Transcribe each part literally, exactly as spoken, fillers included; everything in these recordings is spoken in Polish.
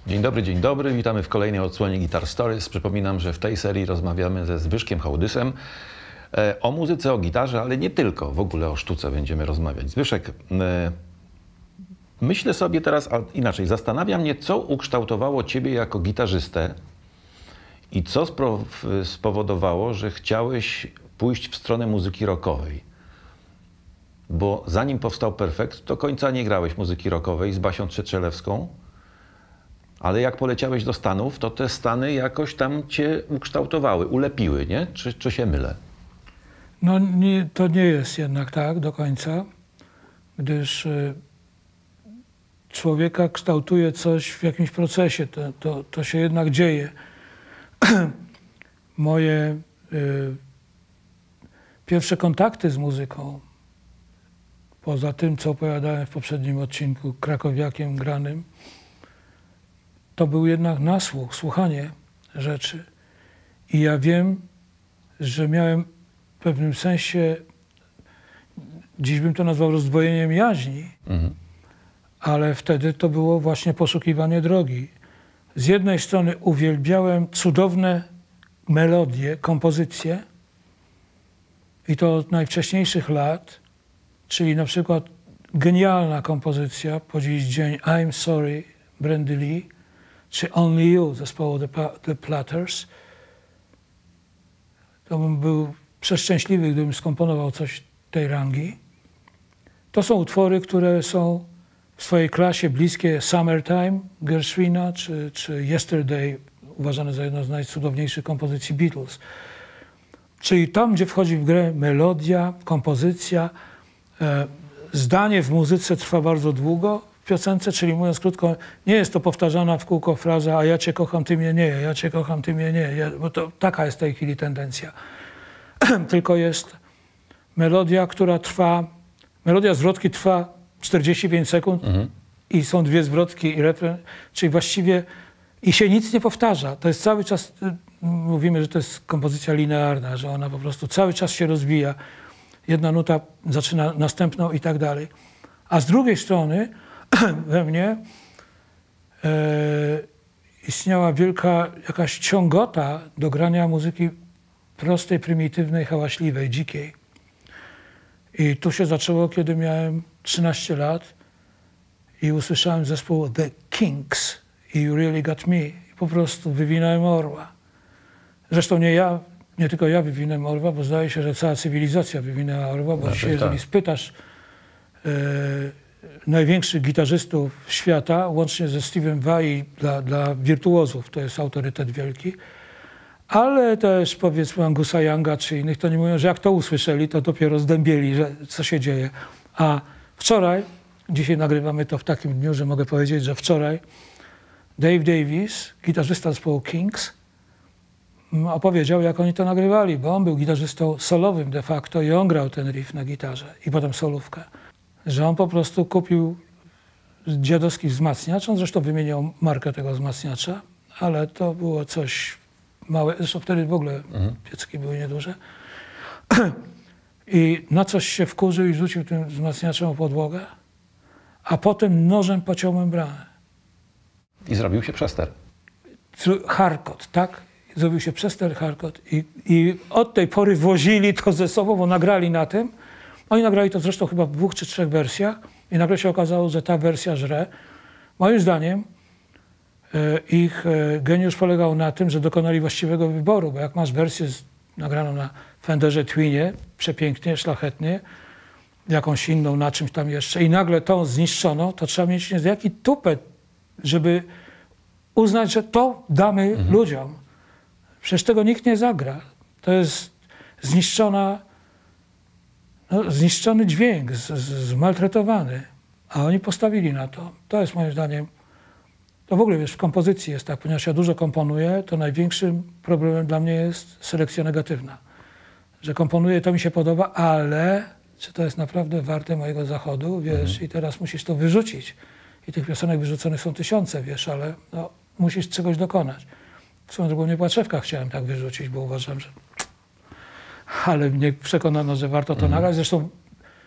Dzień dobry, dzień dobry. Witamy w kolejnej odsłonie Guitar Stories. Przypominam, że w tej serii rozmawiamy ze Zbyszkiem Hołdysem e, o muzyce, o gitarze, ale nie tylko. W ogóle o sztuce będziemy rozmawiać. Zbyszek, e, myślę sobie teraz, a inaczej, zastanawia mnie, co ukształtowało ciebie jako gitarzystę i co spro- spowodowało, że chciałeś pójść w stronę muzyki rockowej. Bo zanim powstał Perfekt, do końca nie grałeś muzyki rockowej z Basią Trzetrzelewską. Ale jak poleciałeś do Stanów, to te Stany jakoś tam cię ukształtowały, ulepiły, nie? Czy, czy się mylę? No nie, to nie jest jednak tak do końca, gdyż y, człowieka kształtuje coś w jakimś procesie, to, to, to się jednak dzieje. Moje y, pierwsze kontakty z muzyką, poza tym, co opowiadałem w poprzednim odcinku, krakowiakiem granym, to był jednak nasłuch, słuchanie rzeczy. I ja wiem, że miałem w pewnym sensie, dziś bym to nazwał rozdwojeniem jaźni, mhm. ale wtedy to było właśnie poszukiwanie drogi. Z jednej strony uwielbiałem cudowne melodie, kompozycje i to od najwcześniejszych lat, czyli na przykład genialna kompozycja po dziś dzień I'm Sorry, Brandy Lee, czy Only You zespołu The, The Platters. To bym był przeszczęśliwy, gdybym skomponował coś tej rangi. To są utwory, które są w swojej klasie bliskie Summertime Gershwina, czy, czy Yesterday, uważane za jedną z najcudowniejszych kompozycji Beatles. Czyli tam, gdzie wchodzi w grę melodia, kompozycja, e, zdanie w muzyce trwa bardzo długo, w piosence, czyli mówiąc krótko, nie jest to powtarzana w kółko fraza, a ja cię kocham, ty mnie nie, ja cię kocham, ty mnie nie, ja, bo to taka jest w tej chwili tendencja. Tylko jest melodia, która trwa, melodia zwrotki trwa czterdzieści pięć sekund mhm. i są dwie zwrotki i refren, czyli właściwie i się nic nie powtarza. To jest cały czas, mówimy, że to jest kompozycja linearna, że ona po prostu cały czas się rozwija. Jedna nuta zaczyna następną i tak dalej. A z drugiej strony we mnie e, istniała wielka jakaś ciągota do grania muzyki prostej, prymitywnej, hałaśliwej, dzikiej. I tu się zaczęło, kiedy miałem trzynaście lat i usłyszałem zespół The Kinks i You Really Got Me. I po prostu wywinąłem orła. Zresztą nie ja, nie tylko ja wywinąłem orła, bo zdaje się, że cała cywilizacja wywinęła orła, bo no, dzisiaj, jeżeli spytasz e, największych gitarzystów świata, łącznie ze Steve'em Vai dla, dla wirtuozów, to jest autorytet wielki, ale też powiedzmy Angusa Younga czy innych, to nie mówią, że jak to usłyszeli, to dopiero zdębieli, że co się dzieje. A wczoraj, dzisiaj nagrywamy to w takim dniu, że mogę powiedzieć, że wczoraj Dave Davis, gitarzysta zespołu Kinks, opowiedział, jak oni to nagrywali, bo on był gitarzystą solowym de facto i on grał ten riff na gitarze i potem solówkę. Że on po prostu kupił dziadowski wzmacniacz, on zresztą wymieniał markę tego wzmacniacza, ale to było coś małe, zresztą wtedy w ogóle mhm. piecki były nieduże. I na coś się wkurzył i rzucił tym wzmacniaczem o podłogę, a potem nożem pociął membranę. I zrobił się przester. Hardcore, tak? Zrobił się przester, hardcore i, i od tej pory wozili to ze sobą, bo nagrali na tym. Oni nagrali to zresztą chyba w dwóch czy trzech wersjach i nagle się okazało, że ta wersja żre. Moim zdaniem e, ich e, geniusz polegał na tym, że dokonali właściwego wyboru, bo jak masz wersję z, nagraną na Fenderze Twinie, przepięknie, szlachetnie, jakąś inną na czymś tam jeszcze i nagle tą zniszczono, to trzeba mieć nie, jaki tupet, żeby uznać, że to damy mhm. ludziom. Przecież tego nikt nie zagra. To jest zniszczona No, zniszczony dźwięk, z, z, zmaltretowany, a oni postawili na to. To jest moim zdaniem, to w ogóle wiesz, w kompozycji jest tak, ponieważ ja dużo komponuję, to największym problemem dla mnie jest selekcja negatywna. Że komponuję, to mi się podoba, ale czy to jest naprawdę warte mojego zachodu, wiesz, mhm. i teraz musisz to wyrzucić. I tych piosenek wyrzuconych są tysiące, wiesz, ale no, musisz czegoś dokonać. W swoją drogą Niepłaczewka chciałem tak wyrzucić, bo uważam, że ale mnie przekonano, że warto to mhm. nagrać. Zresztą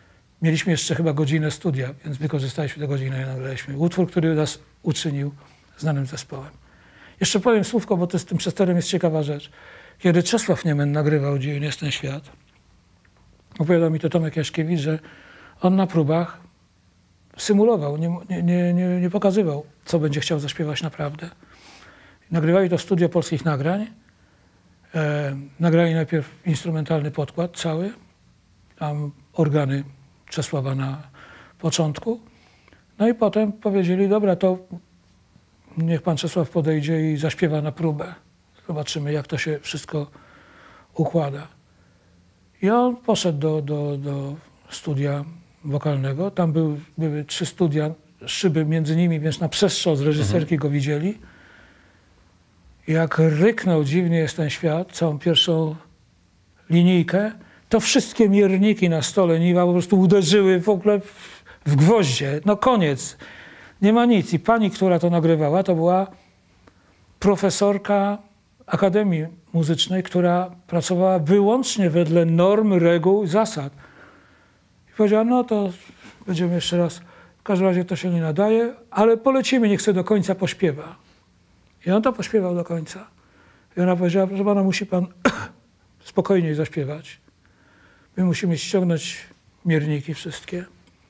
mieliśmy jeszcze chyba godzinę studia, więc wykorzystaliśmy tę godzinę i nagraliśmy utwór, który nas uczynił znanym zespołem. Jeszcze powiem słówko, bo to z tym Chesterem jest ciekawa rzecz. Kiedy Czesław Niemen nagrywał Gdzie jest ten świat, opowiadał mi to Tomek Jaśkiewicz, że on na próbach symulował, nie, nie, nie, nie pokazywał, co będzie chciał zaśpiewać naprawdę. Nagrywali to w studio Polskich Nagrań. E, nagrali najpierw instrumentalny podkład cały, tam organy Czesława na początku. No i potem powiedzieli, dobra, to niech pan Czesław podejdzie i zaśpiewa na próbę. Zobaczymy, jak to się wszystko układa. I on poszedł do, do, do studia wokalnego. Tam był, były trzy studia, szyby między nimi, więc na przestrzał z reżyserki mhm. go widzieli. Jak ryknął Dziwny jest ten świat, całą pierwszą linijkę, to wszystkie mierniki na stole Niwa po prostu uderzyły w ogóle w, w gwoździe. No koniec. Nie ma nic. I pani, która to nagrywała, to była profesorka Akademii Muzycznej, która pracowała wyłącznie wedle norm, reguł i zasad. I powiedziała, no to będziemy jeszcze raz, w każdym razie to się nie nadaje, ale polecimy, niech sobie do końca pośpiewa. I on to pośpiewał do końca. I ona powiedziała, że pana musi pan spokojniej zaśpiewać. My musimy ściągnąć mierniki wszystkie.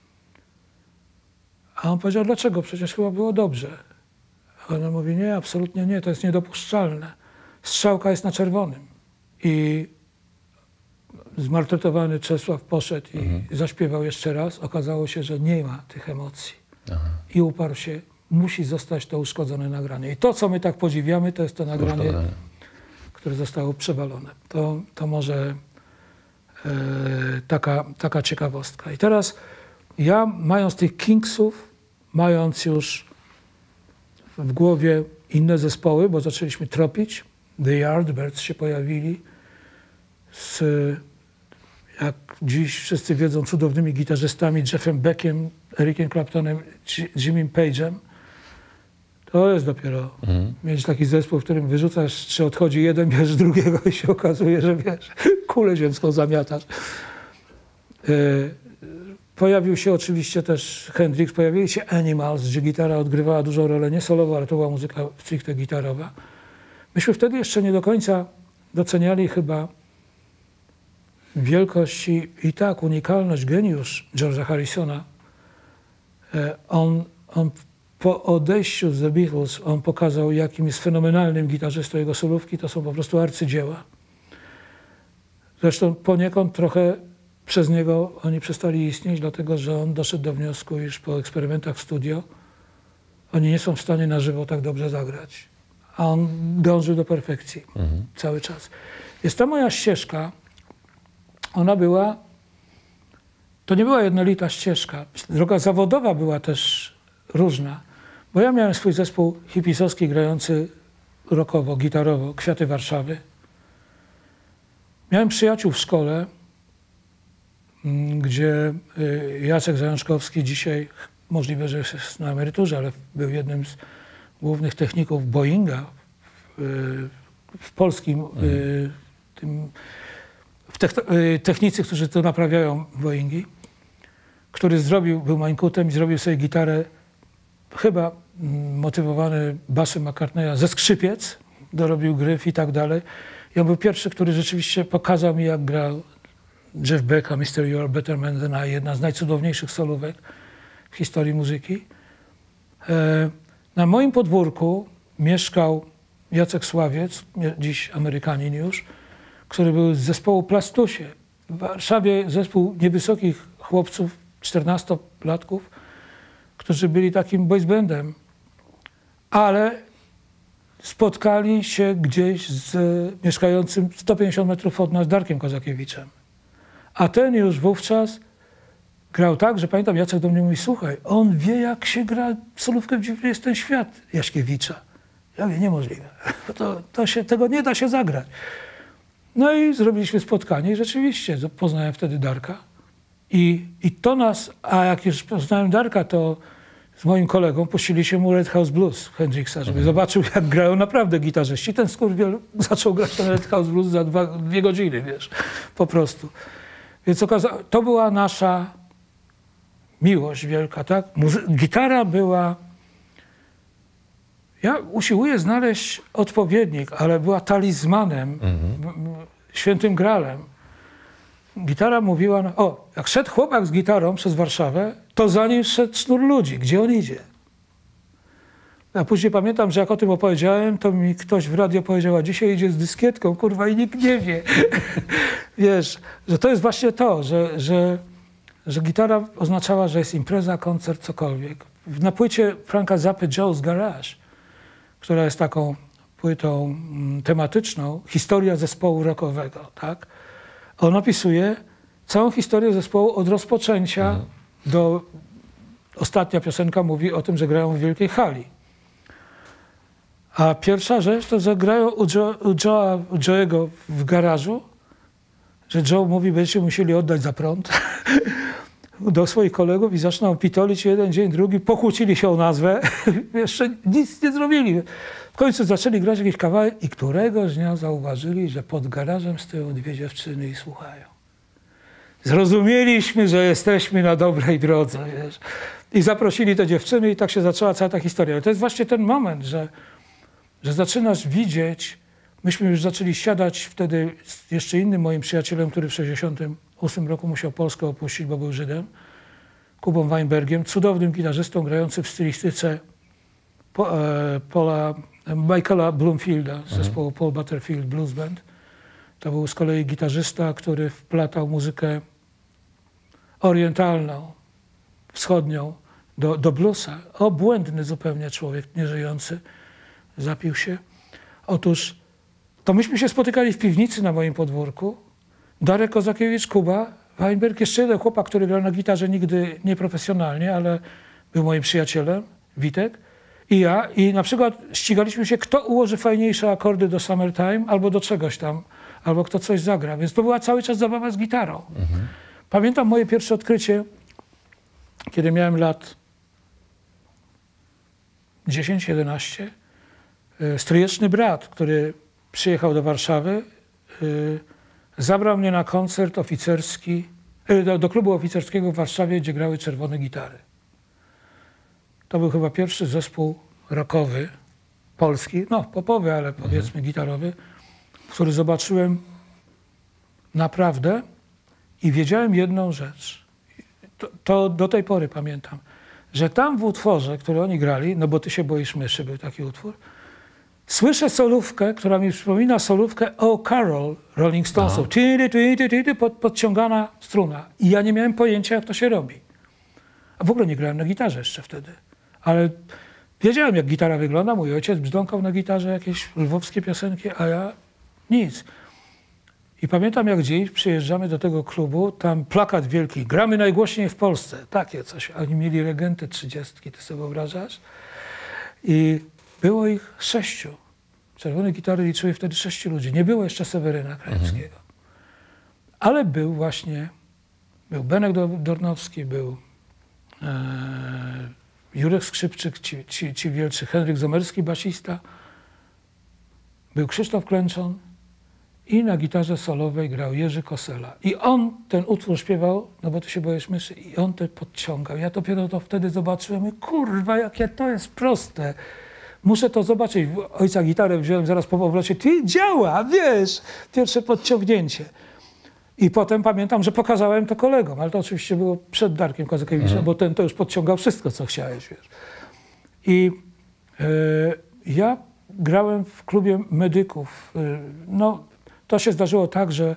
A on powiedział, dlaczego? Przecież chyba było dobrze. A ona mówi, nie, absolutnie nie, to jest niedopuszczalne. Strzałka jest na czerwonym. I zmartretowany Czesław poszedł i mhm. zaśpiewał jeszcze raz. Okazało się, że nie ma tych emocji. Aha. I uparł się, musi zostać to uszkodzone nagranie. I to, co my tak podziwiamy, to jest to nagranie, uszkodzone. które zostało przewalone. To, to może e, taka, taka ciekawostka. I teraz ja, mając tych Kingsów, mając już w głowie inne zespoły, bo zaczęliśmy tropić, The Yardbirds się pojawili z, jak dziś wszyscy wiedzą, cudownymi gitarzystami Jeffem Beckiem, Ericiem Claptonem, Jimmym Page'em. To jest dopiero mhm. mieć taki zespół, w którym wyrzucasz, czy odchodzi jeden, bierzesz drugiego i się okazuje, że wiesz, kulę ziemską zamiatasz. Y Pojawił się oczywiście też Hendrix, pojawili się Animals, gdzie gitara odgrywała dużą rolę, nie solowo, ale to była muzyka stricte gitarowa. Myśmy wtedy jeszcze nie do końca doceniali chyba wielkość i, i tak unikalność, geniusz George'a Harrisona. On, on po odejściu z The Beatles, on pokazał, jakim jest fenomenalnym gitarzystą. Jego solówki to są po prostu arcydzieła. Zresztą poniekąd trochę przez niego oni przestali istnieć, dlatego że on doszedł do wniosku, iż po eksperymentach w studio oni nie są w stanie na żywo tak dobrze zagrać. A on dążył do perfekcji mhm. cały czas. Więc ta moja ścieżka, ona była, to nie była jednolita ścieżka. Droga zawodowa była też różna, bo ja miałem swój zespół hipisowski grający rockowo, gitarowo, Kwiaty Warszawy. Miałem przyjaciół w szkole, gdzie Jacek Zajączkowski dzisiaj, możliwe, że jest na emeryturze, ale był jednym z głównych techników Boeinga w, w polskim, mhm. tym, w technicy, którzy to naprawiają Boeingi, który zrobił, był mańkutem i zrobił sobie gitarę chyba motywowany basem McCartneya ze skrzypiec, dorobił gryf i tak dalej. I on był pierwszy, który rzeczywiście pokazał mi, jak grał Jeff Beck, mister You Are Better Man Than I, jedna z najcudowniejszych solówek w historii muzyki. Na moim podwórku mieszkał Jacek Sławiec, dziś Amerykanin już, który był z zespołu Plastusie. W Warszawie zespół niewysokich chłopców, czternastolatków, którzy byli takim boys bandem, ale spotkali się gdzieś z mieszkającym sto pięćdziesiąt metrów od nas Darkiem Kozakiewiczem. A ten już wówczas grał tak, że pamiętam, Jacek do mnie mówi, słuchaj, on wie, jak się gra solówkę w Dziwny jest ten świat Jaśkiewicza. Ja mówię, niemożliwe. To, to się, tego nie da się zagrać. No i zrobiliśmy spotkanie i rzeczywiście poznałem wtedy Darka. I, i to nas, a jak już poznałem Darka, to z moim kolegą puścili się mu Red House Blues Hendrixa, żeby mhm. zobaczył, jak grają naprawdę gitarzyści. Ten skurwiel zaczął grać ten Red House Blues za dwa, dwie godziny, wiesz, po prostu. Więc okazało, to była nasza miłość wielka, tak? Muzy- gitara była Ja usiłuję znaleźć odpowiednik, ale była talizmanem, mhm. świętym gralem. Gitara mówiła, no, o, jak szedł chłopak z gitarą przez Warszawę, to za nim szedł sznur ludzi. Gdzie on idzie? A później pamiętam, że jak o tym opowiedziałem, to mi ktoś w radio powiedział, a dzisiaj idzie z dyskietką, kurwa, i nikt nie wie. Wiesz, że to jest właśnie to, że, że, że gitara oznaczała, że jest impreza, koncert, cokolwiek. Na płycie Franka Zappy Joe's Garage, która jest taką płytą mm, tematyczną, historia zespołu rockowego, tak? On opisuje całą historię zespołu od rozpoczęcia mhm. do... Ostatnia piosenka mówi o tym, że grają w wielkiej hali. A pierwsza rzecz to, że grają u, Joe, u, Joe'a, u Joe'ego w garażu, że Joe mówi, będziecie musieli oddać za prąd do swoich kolegów i zaczną pitolić jeden dzień, drugi, pokłócili się o nazwę, jeszcze nic nie zrobili. W końcu zaczęli grać jakiś kawałek i któregoś dnia zauważyli, że pod garażem stoją dwie dziewczyny i słuchają. Zrozumieliśmy, że jesteśmy na dobrej drodze, wiesz. I zaprosili te dziewczyny i tak się zaczęła cała ta historia. Ale to jest właśnie ten moment, że, że zaczynasz widzieć, myśmy już zaczęli siadać wtedy z jeszcze innym moim przyjacielem, który w sześćdziesiątym ósmym roku musiał Polskę opuścić, bo był Żydem, Kubą Weinbergiem, cudownym gitarzystą grający w stylistyce po, e, Paula, Michaela Bloomfielda z zespołu Paul Butterfield Blues Band. To był z kolei gitarzysta, który wplatał muzykę orientalną, wschodnią do, do bluesa. Obłędny zupełnie człowiek, nieżyjący, zapił się. Otóż to myśmy się spotykali w piwnicy na moim podwórku. Darek Kozakiewicz, Kuba, Weinberg, jeszcze jeden chłopak, który grał na gitarze nigdy nieprofesjonalnie, ale był moim przyjacielem, Witek, i ja. I na przykład ścigaliśmy się, kto ułoży fajniejsze akordy do Summertime albo do czegoś tam, albo kto coś zagra. Więc to była cały czas zabawa z gitarą. Mhm. Pamiętam moje pierwsze odkrycie, kiedy miałem lat dziesięć jedenaście. Stryjeczny brat, który przyjechał do Warszawy, yy, zabrał mnie na koncert oficerski, yy, do, do klubu oficerskiego w Warszawie, gdzie grały czerwone gitary. To był chyba pierwszy zespół rockowy, polski, no popowy, ale powiedzmy mhm. gitarowy, który zobaczyłem naprawdę i wiedziałem jedną rzecz. To, to do tej pory pamiętam, że tam w utworze, który oni grali, no bo Ty się boisz myszy, był taki utwór, słyszę solówkę, która mi przypomina solówkę O Carol Rolling Stonesów. Tydy, tydy, tydy, pod, podciągana struna. I ja nie miałem pojęcia, jak to się robi. A w ogóle nie grałem na gitarze jeszcze wtedy. Ale wiedziałem, jak gitara wygląda. Mój ojciec brzdąkał na gitarze jakieś lwowskie piosenki, a ja nic. I pamiętam, jak dziś przyjeżdżamy do tego klubu, tam plakat wielki, gramy najgłośniej w Polsce. Takie coś. Oni mieli regenty trzydziestki, ty sobie wyobrażasz? I było ich sześciu. Czerwone gitary liczyły wtedy sześciu ludzi. Nie było jeszcze Seweryna Krajewskiego. Mhm. Ale był właśnie, był Benek Dornowski, był e, Jurek Skrzypczyk, ci, ci, ci wielcy, Henryk Zomerski, basista, był Krzysztof Klęczon i na gitarze solowej grał Jerzy Kosela. I on ten utwór śpiewał, no bo Ty się boisz myszy, i on to podciągał. Ja dopiero to wtedy zobaczyłem i kurwa, jakie to jest proste. Muszę to zobaczyć. Ojca gitarę wziąłem zaraz po powrocie. Ty, działa, wiesz, pierwsze podciągnięcie. I potem pamiętam, że pokazałem to kolegom, ale to oczywiście było przed Darkiem Kozakiewiczem, mhm. bo ten to już podciągał wszystko, co chciałeś, wiesz. I y, ja grałem w klubie medyków. Y, no, to się zdarzyło tak, że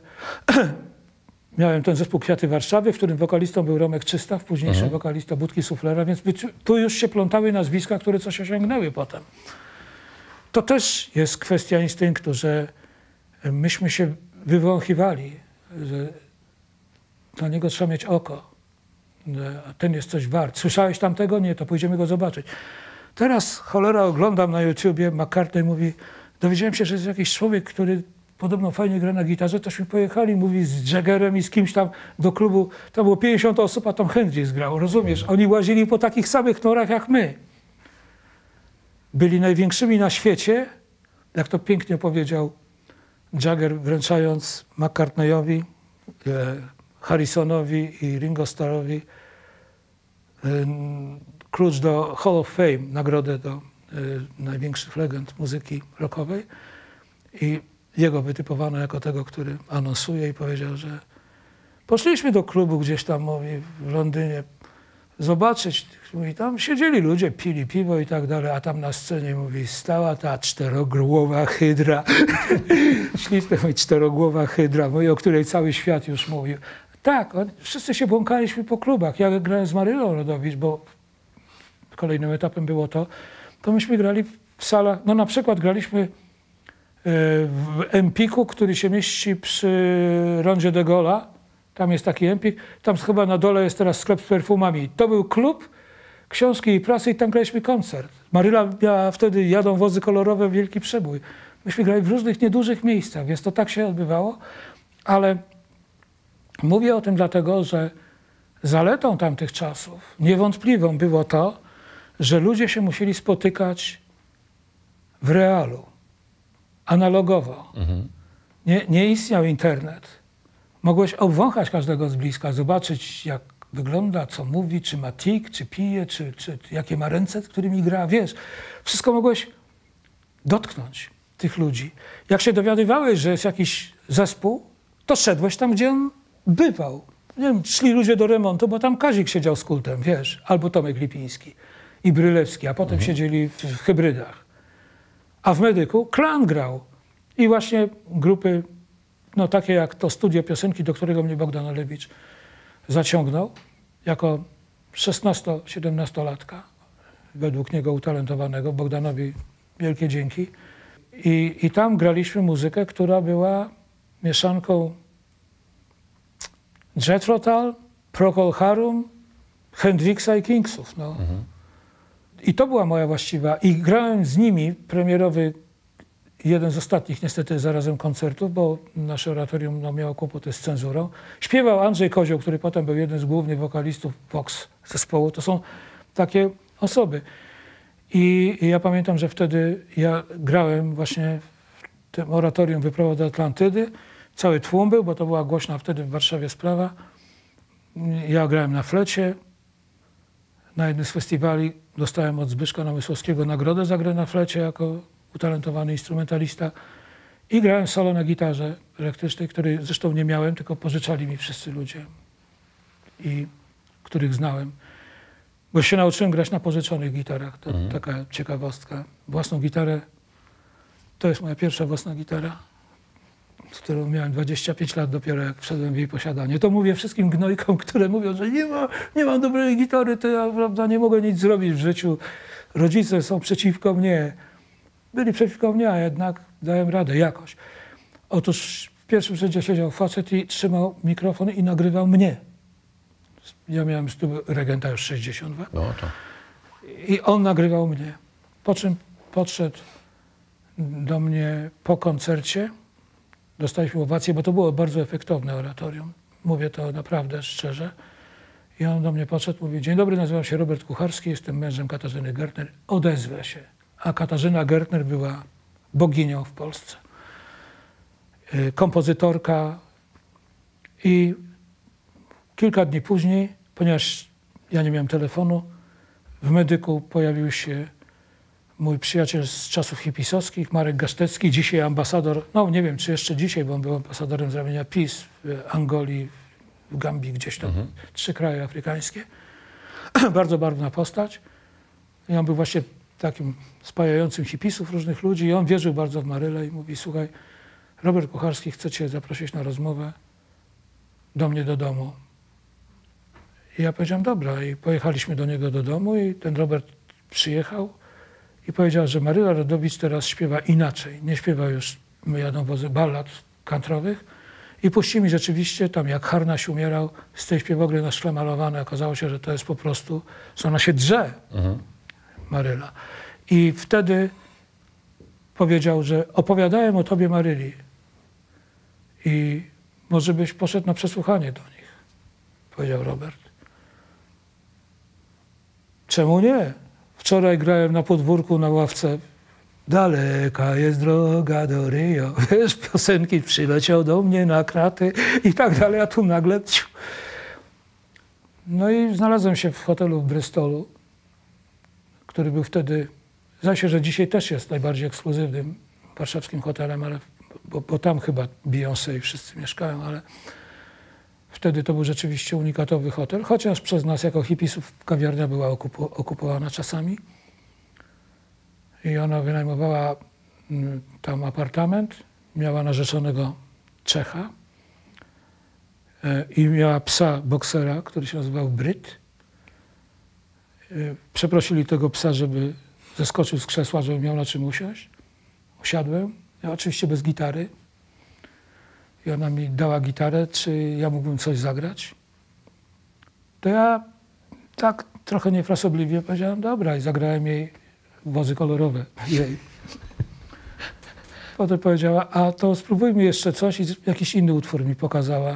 miałem ten zespół Kwiaty Warszawy, w którym wokalistą był Romek Czystaw, późniejszy mhm. wokalista Budki Suflera, więc tu już się plątały nazwiska, które coś osiągnęły potem. To też jest kwestia instynktu, że myśmy się wywąchiwali, że dla niego trzeba mieć oko, a ten jest coś wart. Słyszałeś tamtego? Nie, to pójdziemy go zobaczyć. Teraz, cholera, oglądam na YouTubie, McCartney mówi, dowiedziałem się, że jest jakiś człowiek, który podobno fajnie gra na gitarze, tośmy pojechali, mówi, z Jaggerem i z kimś tam do klubu. Tam było pięćdziesiąt osób, a Tom Hendrix grał, rozumiesz? Oni łazili po takich samych norach jak my. Byli największymi na świecie, jak to pięknie powiedział Jagger, wręczając McCartneyowi, e, Harrisonowi i Ringo Starrowi e, klucz do Hall of Fame, nagrodę do y, największych legend muzyki rockowej. I jego wytypowano jako tego, który anonsuje i powiedział, że poszliśmy do klubu gdzieś tam, mówi, w Londynie, zobaczyć. Mówi, tam siedzieli ludzie, pili piwo i tak dalej, a tam na scenie, mówi, stała ta czterogłowa hydra. Szliśmy, mówi, czterogłowa hydra, mówi, o której cały świat już mówił. Tak, on, wszyscy się błąkaliśmy po klubach. Ja grałem z Marylą Rodowicz, bo kolejnym etapem było to, to myśmy grali w salach, no na przykład graliśmy w Empiku, który się mieści przy rondzie de Gaulle'a. Tam jest taki Empik. Tam chyba na dole jest teraz sklep z perfumami. To był klub książki i prasy i tam graliśmy koncert. Maryla miała wtedy, jadą wozy kolorowe, wielki przebój. Myśmy grali w różnych niedużych miejscach, więc to tak się odbywało. Ale mówię o tym dlatego, że zaletą tamtych czasów niewątpliwą było to, że ludzie się musieli spotykać w realu. Analogowo. Mhm. Nie, nie istniał internet. Mogłeś obwąchać każdego z bliska, zobaczyć jak wygląda, co mówi, czy ma tik, czy pije, czy, czy jakie ma ręce, którymi gra. Wiesz, wszystko mogłeś dotknąć tych ludzi. Jak się dowiadywałeś, że jest jakiś zespół, to szedłeś tam, gdzie on bywał. Nie wiem, szli ludzie do remontu, bo tam Kazik siedział z Kultem, wiesz, albo Tomek Lipiński i Brylewski, a potem mhm. siedzieli w, w hybrydach. A w Medyku Klan grał. I właśnie grupy, no takie jak to studio piosenki, do którego mnie Bogdan Olewicz zaciągnął, jako szesnasto-siedemnastolatka, według niego utalentowanego, Bogdanowi wielkie dzięki. I, I tam graliśmy muzykę, która była mieszanką Jethro Tull, Procol Harum, Hendrixa i Kingsów. No. Mhm. I to była moja właściwa. I grałem z nimi premierowy, jeden z ostatnich niestety zarazem koncertów, bo nasze oratorium no, miało kłopoty z cenzurą. Śpiewał Andrzej Kozioł, który potem był jeden z głównych wokalistów Vox zespołu. To są takie osoby. I, I ja pamiętam, że wtedy ja grałem właśnie w tym oratorium Wyprawa do Atlantydy. Cały tłum był, bo to była głośna wtedy w Warszawie sprawa. Ja grałem na flecie. Na jednym z festiwali dostałem od Zbyszka Namysłowskiego nagrodę za grę na flecie jako utalentowany instrumentalista i grałem solo na gitarze elektrycznej, której zresztą nie miałem, tylko pożyczali mi wszyscy ludzie, i których znałem. Bo się nauczyłem grać na pożyczonych gitarach. To mhm. taka ciekawostka. Własną gitarę, to jest moja pierwsza własna gitara, z którą miałem dwadzieścia pięć lat dopiero, jak wszedłem w jej posiadanie. To mówię wszystkim gnojkom, które mówią, że nie, ma, nie mam dobrej gitary, to ja, prawda, nie mogę nic zrobić w życiu. Rodzice są przeciwko mnie. Byli przeciwko mnie, a jednak dałem radę jakoś. Otóż w pierwszym rzędzie siedział facet i trzymał mikrofon i nagrywał mnie. Ja miałem z tyłu regenta już sześćdziesiąt lat. No to. I on nagrywał mnie. Po czym podszedł do mnie po koncercie. Dostaliśmy owację, bo to było bardzo efektowne oratorium. Mówię to naprawdę szczerze. I on do mnie podszedł, mówi: dzień dobry, nazywam się Robert Kucharski, jestem mężem Katarzyny Gertner. Odezwę się. A Katarzyna Gertner była boginią w Polsce. Kompozytorka. I kilka dni później, ponieważ ja nie miałem telefonu, w Medyku pojawił się mój przyjaciel z czasów hipisowskich, Marek Gasztecki, dzisiaj ambasador, no nie wiem, czy jeszcze dzisiaj, bo on był ambasadorem z ramienia PiS w Angolii, w Gambii, gdzieś tam, mhm. trzy kraje afrykańskie. Bardzo barwna postać. I on był właśnie takim spajającym hipisów, różnych ludzi, i on wierzył bardzo w Marylę i mówi: słuchaj, Robert Kucharski chce cię zaprosić na rozmowę do mnie do domu. I ja powiedziałem: dobra. I pojechaliśmy do niego do domu i ten Robert przyjechał i powiedział, że Maryla Rodowicz teraz śpiewa inaczej. Nie śpiewa już My jadą wozy ballad country'owych. I puści mi rzeczywiście tam, jak Harnaś umierał, z tej śpiewogry na szkle malowane. Okazało się, że to jest po prostu, że ona się drze, mhm. Maryla. I wtedy powiedział, że opowiadałem o tobie Maryli i może byś poszedł na przesłuchanie do nich, powiedział Robert. Czemu nie? Wczoraj grałem na podwórku na ławce. Daleka jest droga do Rio. Wiesz, piosenki, przyleciał do mnie na kraty i tak dalej, a tu nagle... Ciu. No i znalazłem się w hotelu w Bristolu, który był wtedy Zdaje się, że dzisiaj też jest najbardziej ekskluzywnym warszawskim hotelem, ale, bo, bo tam chyba Beyoncé i wszyscy mieszkają, ale wtedy to był rzeczywiście unikatowy hotel, chociaż przez nas jako hipisów kawiarnia była okupu, okupowana czasami. I ona wynajmowała m, tam apartament, miała narzeczonego Czecha y, i miała psa boksera, który się nazywał Bryt. Y, przeprosili tego psa, żeby zeskoczył z krzesła, żeby miał na czym usiąść. Usiadłem, ja oczywiście bez gitary. I ona mi dała gitarę, czy ja mógłbym coś zagrać. To ja tak trochę niefrasobliwie powiedziałem, dobra, i zagrałem jej Wozy kolorowe. Jej. Potem powiedziała, a to spróbujmy jeszcze coś i jakiś inny utwór mi pokazała.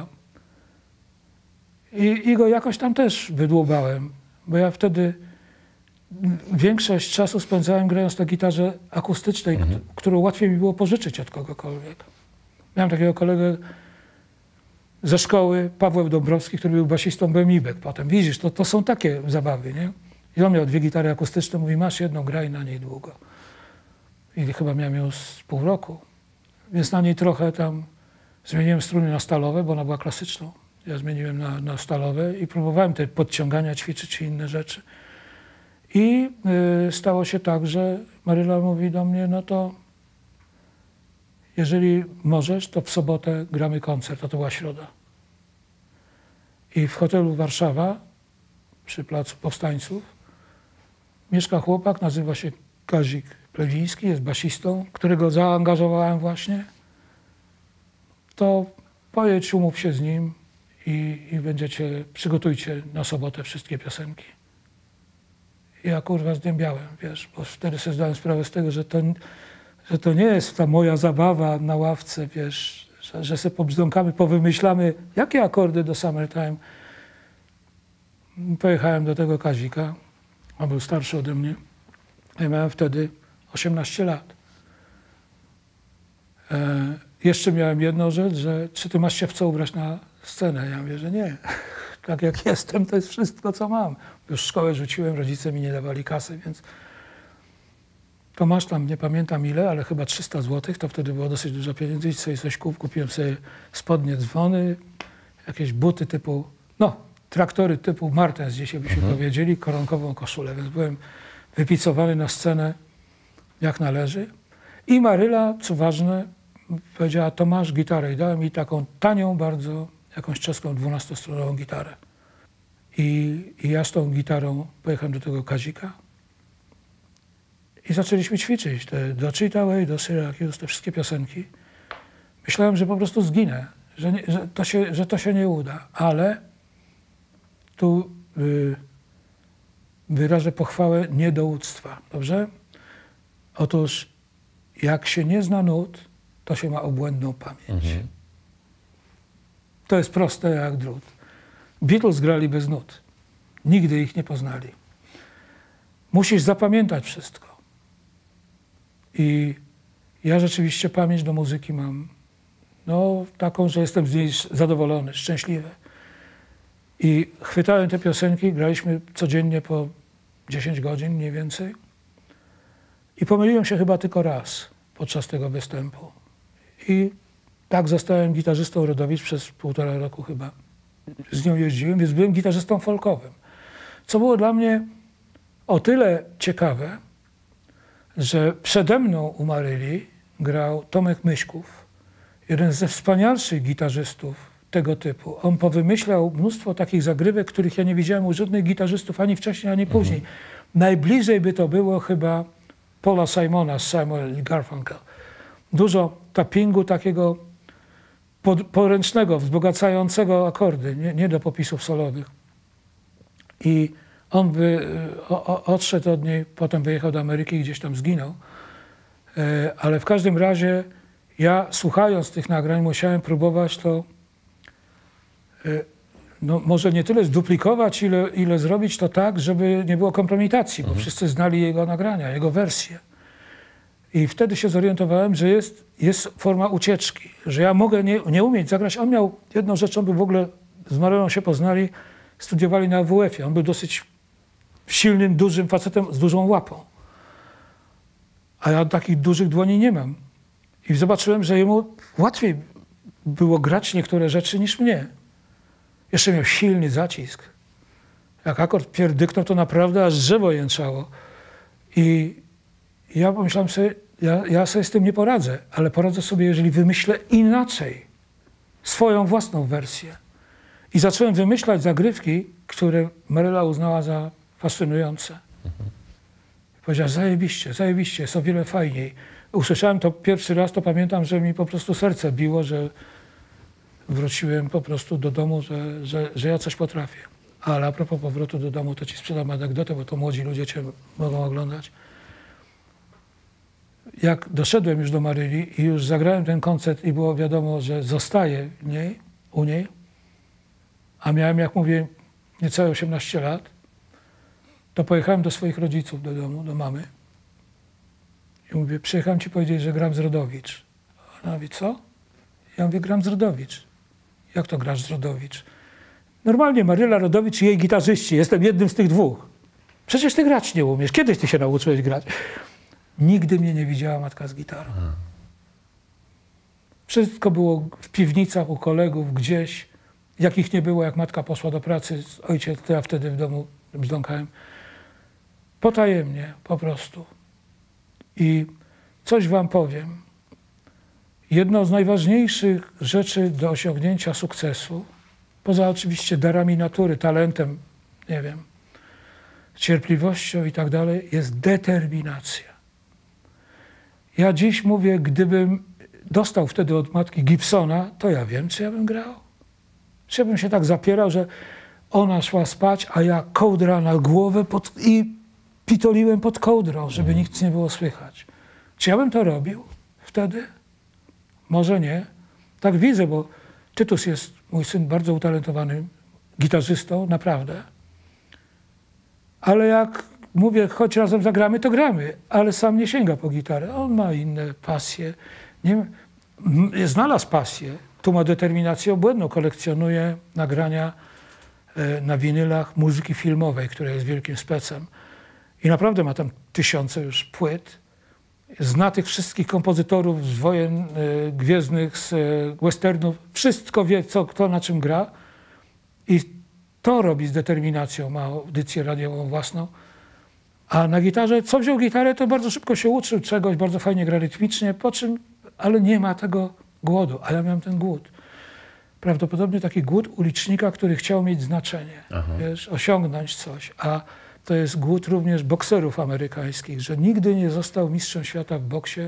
I, i go jakoś tam też wydłubałem, bo ja wtedy większość czasu spędzałem grając na gitarze akustycznej, mhm. którą łatwiej mi było pożyczyć od kogokolwiek. Miałem takiego kolegę ze szkoły, Paweł Dąbrowski, który był basistą Bemibek potem. Widzisz, to, to są takie zabawy, nie? I on miał dwie gitary akustyczne, mówi, masz jedną, graj na niej długo. I chyba miałem ją z pół roku. Więc na niej trochę tam zmieniłem struny na stalowe, bo ona była klasyczną. Ja zmieniłem na, na stalowe i próbowałem te podciągania ćwiczyć czy inne rzeczy. I y, stało się tak, że Maryla mówi do mnie, no to jeżeli możesz, to w sobotę gramy koncert, a to była środa. I w hotelu Warszawa, przy Placu Powstańców, mieszka chłopak, nazywa się Kazik Plewiński, jest basistą, którego zaangażowałem właśnie. To pojedź, umów się z nim i, i będziecie, przygotujcie na sobotę wszystkie piosenki. I ja kurwa zdębiałem, wiesz, bo wtedy sobie zdałem sprawę z tego, że to, że to nie jest ta moja zabawa na ławce, wiesz, że, że sobie pobrzdąkamy, powymyślamy, jakie akordy do Summertime. Pojechałem do tego Kazika, on był starszy ode mnie. Ja miałem wtedy osiemnaście lat. E, jeszcze miałem jedną rzecz, że czy ty masz się w co ubrać na scenę? Ja mówię, że nie. Tak jak jestem, to jest wszystko, co mam. Już szkołę rzuciłem, rodzice mi nie dawali kasy, więc to masz tam, nie pamiętam ile, ale chyba trzysta złotych, to wtedy było dosyć dużo pieniędzy. I sobie coś kup, kupiłem sobie spodnie, dzwony, jakieś buty typu, no, traktory typu Martens, dzisiaj byśmy mhm. powiedzieli, koronkową koszulę, więc byłem wypicowany na scenę jak należy. I Maryla, co ważne, powiedziała, to masz gitarę. I dałem mi taką tanią bardzo, jakąś czeską dwunastostronową gitarę. I, I ja z tą gitarą pojechałem do tego Kazika i zaczęliśmy ćwiczyć te do Cheataway, do Syracuse, te wszystkie piosenki. Myślałem, że po prostu zginę, że, nie, że, to, się, że to się nie uda, ale tu y, wyrażę pochwałę niedołództwa, dobrze? Otóż jak się nie zna nut, to się ma obłędną pamięć. Mhm. To jest proste jak drut. Beatles grali bez nut. Nigdy ich nie poznali. Musisz zapamiętać wszystko. I ja rzeczywiście pamięć do muzyki mam no, taką, że jestem z niej zadowolony, szczęśliwy. I chwytałem te piosenki, graliśmy codziennie po dziesięć godzin mniej więcej. I pomyliłem się chyba tylko raz podczas tego występu. I tak zostałem gitarzystą Rodowicz przez półtora roku chyba. Z nią jeździłem, więc byłem gitarzystą folkowym. Co było dla mnie o tyle ciekawe, że przede mną u Maryli grał Tomek Myśków, jeden ze wspanialszych gitarzystów tego typu. On powymyślał mnóstwo takich zagrywek, których ja nie widziałem u żadnych gitarzystów ani wcześniej, ani później. Mhm. Najbliżej by to było chyba Paula Simona z Simon i Garfunkel. Dużo tappingu takiego pod, poręcznego, wzbogacającego akordy, nie, nie do popisów solowych. I on by o, o, odszedł od niej, potem wyjechał do Ameryki i gdzieś tam zginął. E, ale w każdym razie ja, słuchając tych nagrań, musiałem próbować to e, no, może nie tyle zduplikować, ile, ile zrobić to tak, żeby nie było kompromitacji, bo mhm. wszyscy znali jego nagrania, jego wersje. I wtedy się zorientowałem, że jest, jest forma ucieczki, że ja mogę nie, nie umieć zagrać. On miał jedną rzecz, on był w ogóle, z Marylą się poznali, studiowali na A W F-ie. On był dosyć silnym, dużym facetem z dużą łapą. A ja takich dużych dłoni nie mam. I zobaczyłem, że jemu łatwiej było grać niektóre rzeczy niż mnie. Jeszcze miał silny zacisk. Jak akord pierdyknął, to naprawdę aż drzewo jęczało. I ja pomyślałem sobie, ja, ja sobie z tym nie poradzę, ale poradzę sobie, jeżeli wymyślę inaczej, swoją własną wersję. I zacząłem wymyślać zagrywki, które Maryla uznała za fascynujące. Mhm. Powiedziała, zajebiście, zajebiście, jest o wiele fajniej. Usłyszałem to pierwszy raz, to pamiętam, że mi po prostu serce biło, że wróciłem po prostu do domu, że, że, że ja coś potrafię. Ale a propos powrotu do domu, to ci sprzedam anegdotę, bo to młodzi ludzie cię mogą oglądać. Jak doszedłem już do Maryli i już zagrałem ten koncert i było wiadomo, że zostaję w niej, u niej, a miałem, jak mówię, niecałe osiemnaście lat, to pojechałem do swoich rodziców, do domu, do mamy. I mówię, przyjechałem ci powiedzieć, że gram z Rodowicz. Ona mówi, co? Ja mówię, gram z Rodowicz. Jak to grasz z Rodowicz? Normalnie Maryla Rodowicz i jej gitarzyści. Jestem jednym z tych dwóch. Przecież ty grać nie umiesz. Kiedyś ty się nauczyłeś grać. Nigdy mnie nie widziała matka z gitarą. Wszystko było w piwnicach u kolegów, gdzieś. Jak ich nie było, jak matka poszła do pracy, ojciec, to ja wtedy w domu brzdąkałem. Potajemnie, po prostu. I coś wam powiem. Jedną z najważniejszych rzeczy do osiągnięcia sukcesu, poza oczywiście darami natury, talentem, nie wiem, cierpliwością i tak dalej, jest determinacja. Ja dziś mówię, gdybym dostał wtedy od matki Gibsona, to ja wiem, czy ja bym grał. Czy ja bym się tak zapierał, że ona szła spać, a ja kołdra na głowę pod, i pitoliłem pod kołdrą, żeby mm. nic nie było słychać. Czy ja bym to robił wtedy? Może nie. Tak widzę, bo Tytus jest, mój syn, bardzo utalentowanym gitarzystą, naprawdę. Ale jak mówię, choć razem zagramy, to gramy, ale sam nie sięga po gitarę. On ma inne pasje. Nie, znalazł pasję. Tu ma determinację obłędną. Kolekcjonuje nagrania e, na winylach muzyki filmowej, która jest wielkim specem. I naprawdę ma tam tysiące już płyt. Zna tych wszystkich kompozytorów z wojen y, gwiezdnych, z y, westernów. Wszystko wie, co, kto na czym gra. I to robi z determinacją. Ma audycję radiową własną. A na gitarze, co wziął gitarę, to bardzo szybko się uczył czegoś, bardzo fajnie gra rytmicznie, po czym, ale nie ma tego głodu. A ja miałem ten głód. Prawdopodobnie taki głód ulicznika, który chciał mieć znaczenie, wiesz, osiągnąć coś. A to jest głód również bokserów amerykańskich, że nigdy nie został mistrzem świata w boksie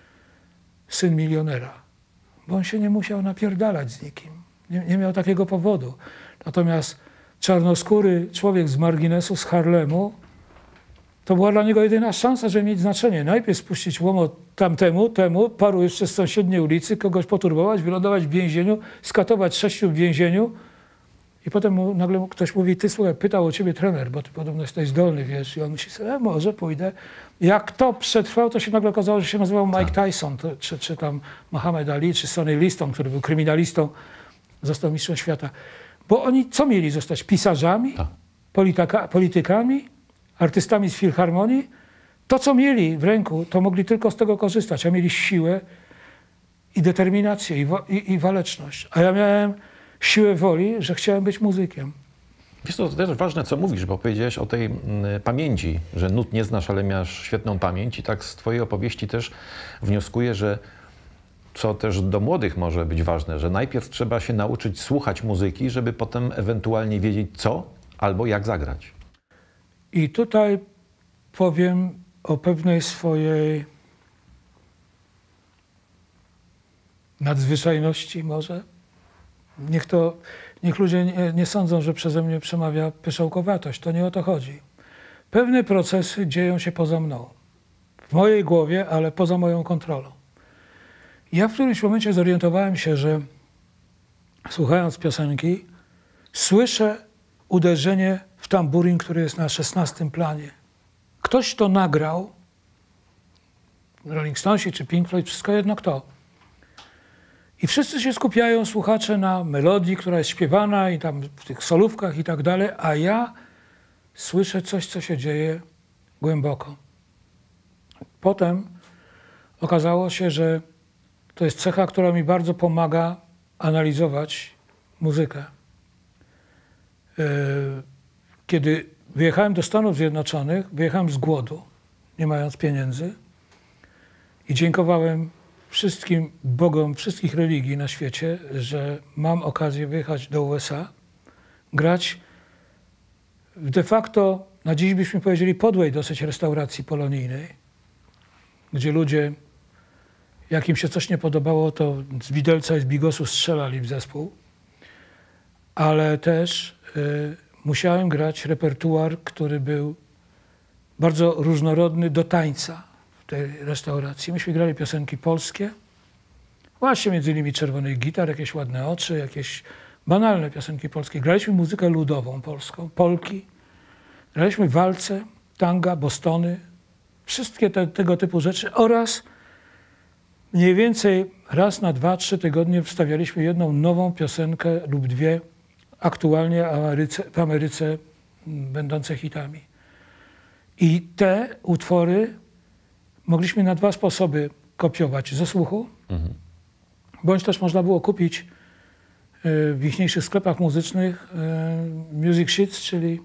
syn milionera, bo on się nie musiał napierdalać z nikim. Nie, nie miał takiego powodu. Natomiast czarnoskóry człowiek z marginesu, z Harlemu, to była dla niego jedyna szansa, żeby mieć znaczenie. Najpierw spuścić łomot tamtemu, temu, paru jeszcze z sąsiedniej ulicy, kogoś poturbować, wylądować w więzieniu, skatować sześciu w więzieniu. I potem mu, nagle ktoś mówi, ty słuchaj, pytał o ciebie trener, bo ty podobno jesteś zdolny, wiesz. I on myśli sobie, e, może pójdę. Jak to przetrwał, to się nagle okazało, że się nazywał Mike Tyson, to, czy, czy tam Muhammad Ali, czy Sonny Liston, który był kryminalistą, został mistrzem świata. Bo oni co mieli zostać? Pisarzami? Polityka, politykami? Artystami z filharmonii? To, co mieli w ręku, to mogli tylko z tego korzystać. A mieli siłę i determinację i, i, i waleczność. A ja miałem siłę woli, że chciałem być muzykiem. Wiesz co, to też ważne, co mówisz, bo powiedziałeś o tej y, pamięci, że nut nie znasz, ale masz świetną pamięć i tak z twojej opowieści też wnioskuję, że co też do młodych może być ważne, że najpierw trzeba się nauczyć słuchać muzyki, żeby potem ewentualnie wiedzieć co albo jak zagrać. I tutaj powiem o pewnej swojej nadzwyczajności może. Niech, to, niech ludzie nie, nie sądzą, że przeze mnie przemawia pyszałkowatość. To nie o to chodzi. Pewne procesy dzieją się poza mną. W mojej głowie, ale poza moją kontrolą. Ja w którymś momencie zorientowałem się, że słuchając piosenki, słyszę uderzenie w tamburin, który jest na szesnastym planie. Ktoś to nagrał, Rolling Stonesi czy Pink Floyd, wszystko jedno kto. I wszyscy się skupiają, słuchacze, na melodii, która jest śpiewana i tam w tych solówkach i tak dalej, a ja słyszę coś, co się dzieje głęboko. Potem okazało się, że to jest cecha, która mi bardzo pomaga analizować muzykę. Kiedy wyjechałem do Stanów Zjednoczonych, wyjechałem z głodu, nie mając pieniędzy i dziękowałem wszystkim bogom wszystkich religii na świecie, że mam okazję wyjechać do U S A, grać w de facto, na dziś byśmy powiedzieli, podłej dosyć restauracji polonijnej, gdzie ludzie, jak im się coś nie podobało, to z widelca i z bigosu strzelali w zespół, ale też y, musiałem grać repertuar, który był bardzo różnorodny do tańca w tej restauracji. Myśmy grali piosenki polskie, właśnie między innymi Czerwonych Gitar, jakieś Ładne oczy, jakieś banalne piosenki polskie. Graliśmy muzykę ludową polską, polki, graliśmy walce, tanga, bostony, wszystkie te, tego typu rzeczy oraz mniej więcej raz na dwa, trzy tygodnie wstawialiśmy jedną nową piosenkę lub dwie aktualnie Ameryce, w Ameryce będące hitami. I te utwory mogliśmy na dwa sposoby kopiować. Ze słuchu, mhm. bądź też można było kupić w ichniejszych sklepach muzycznych music sheets, czyli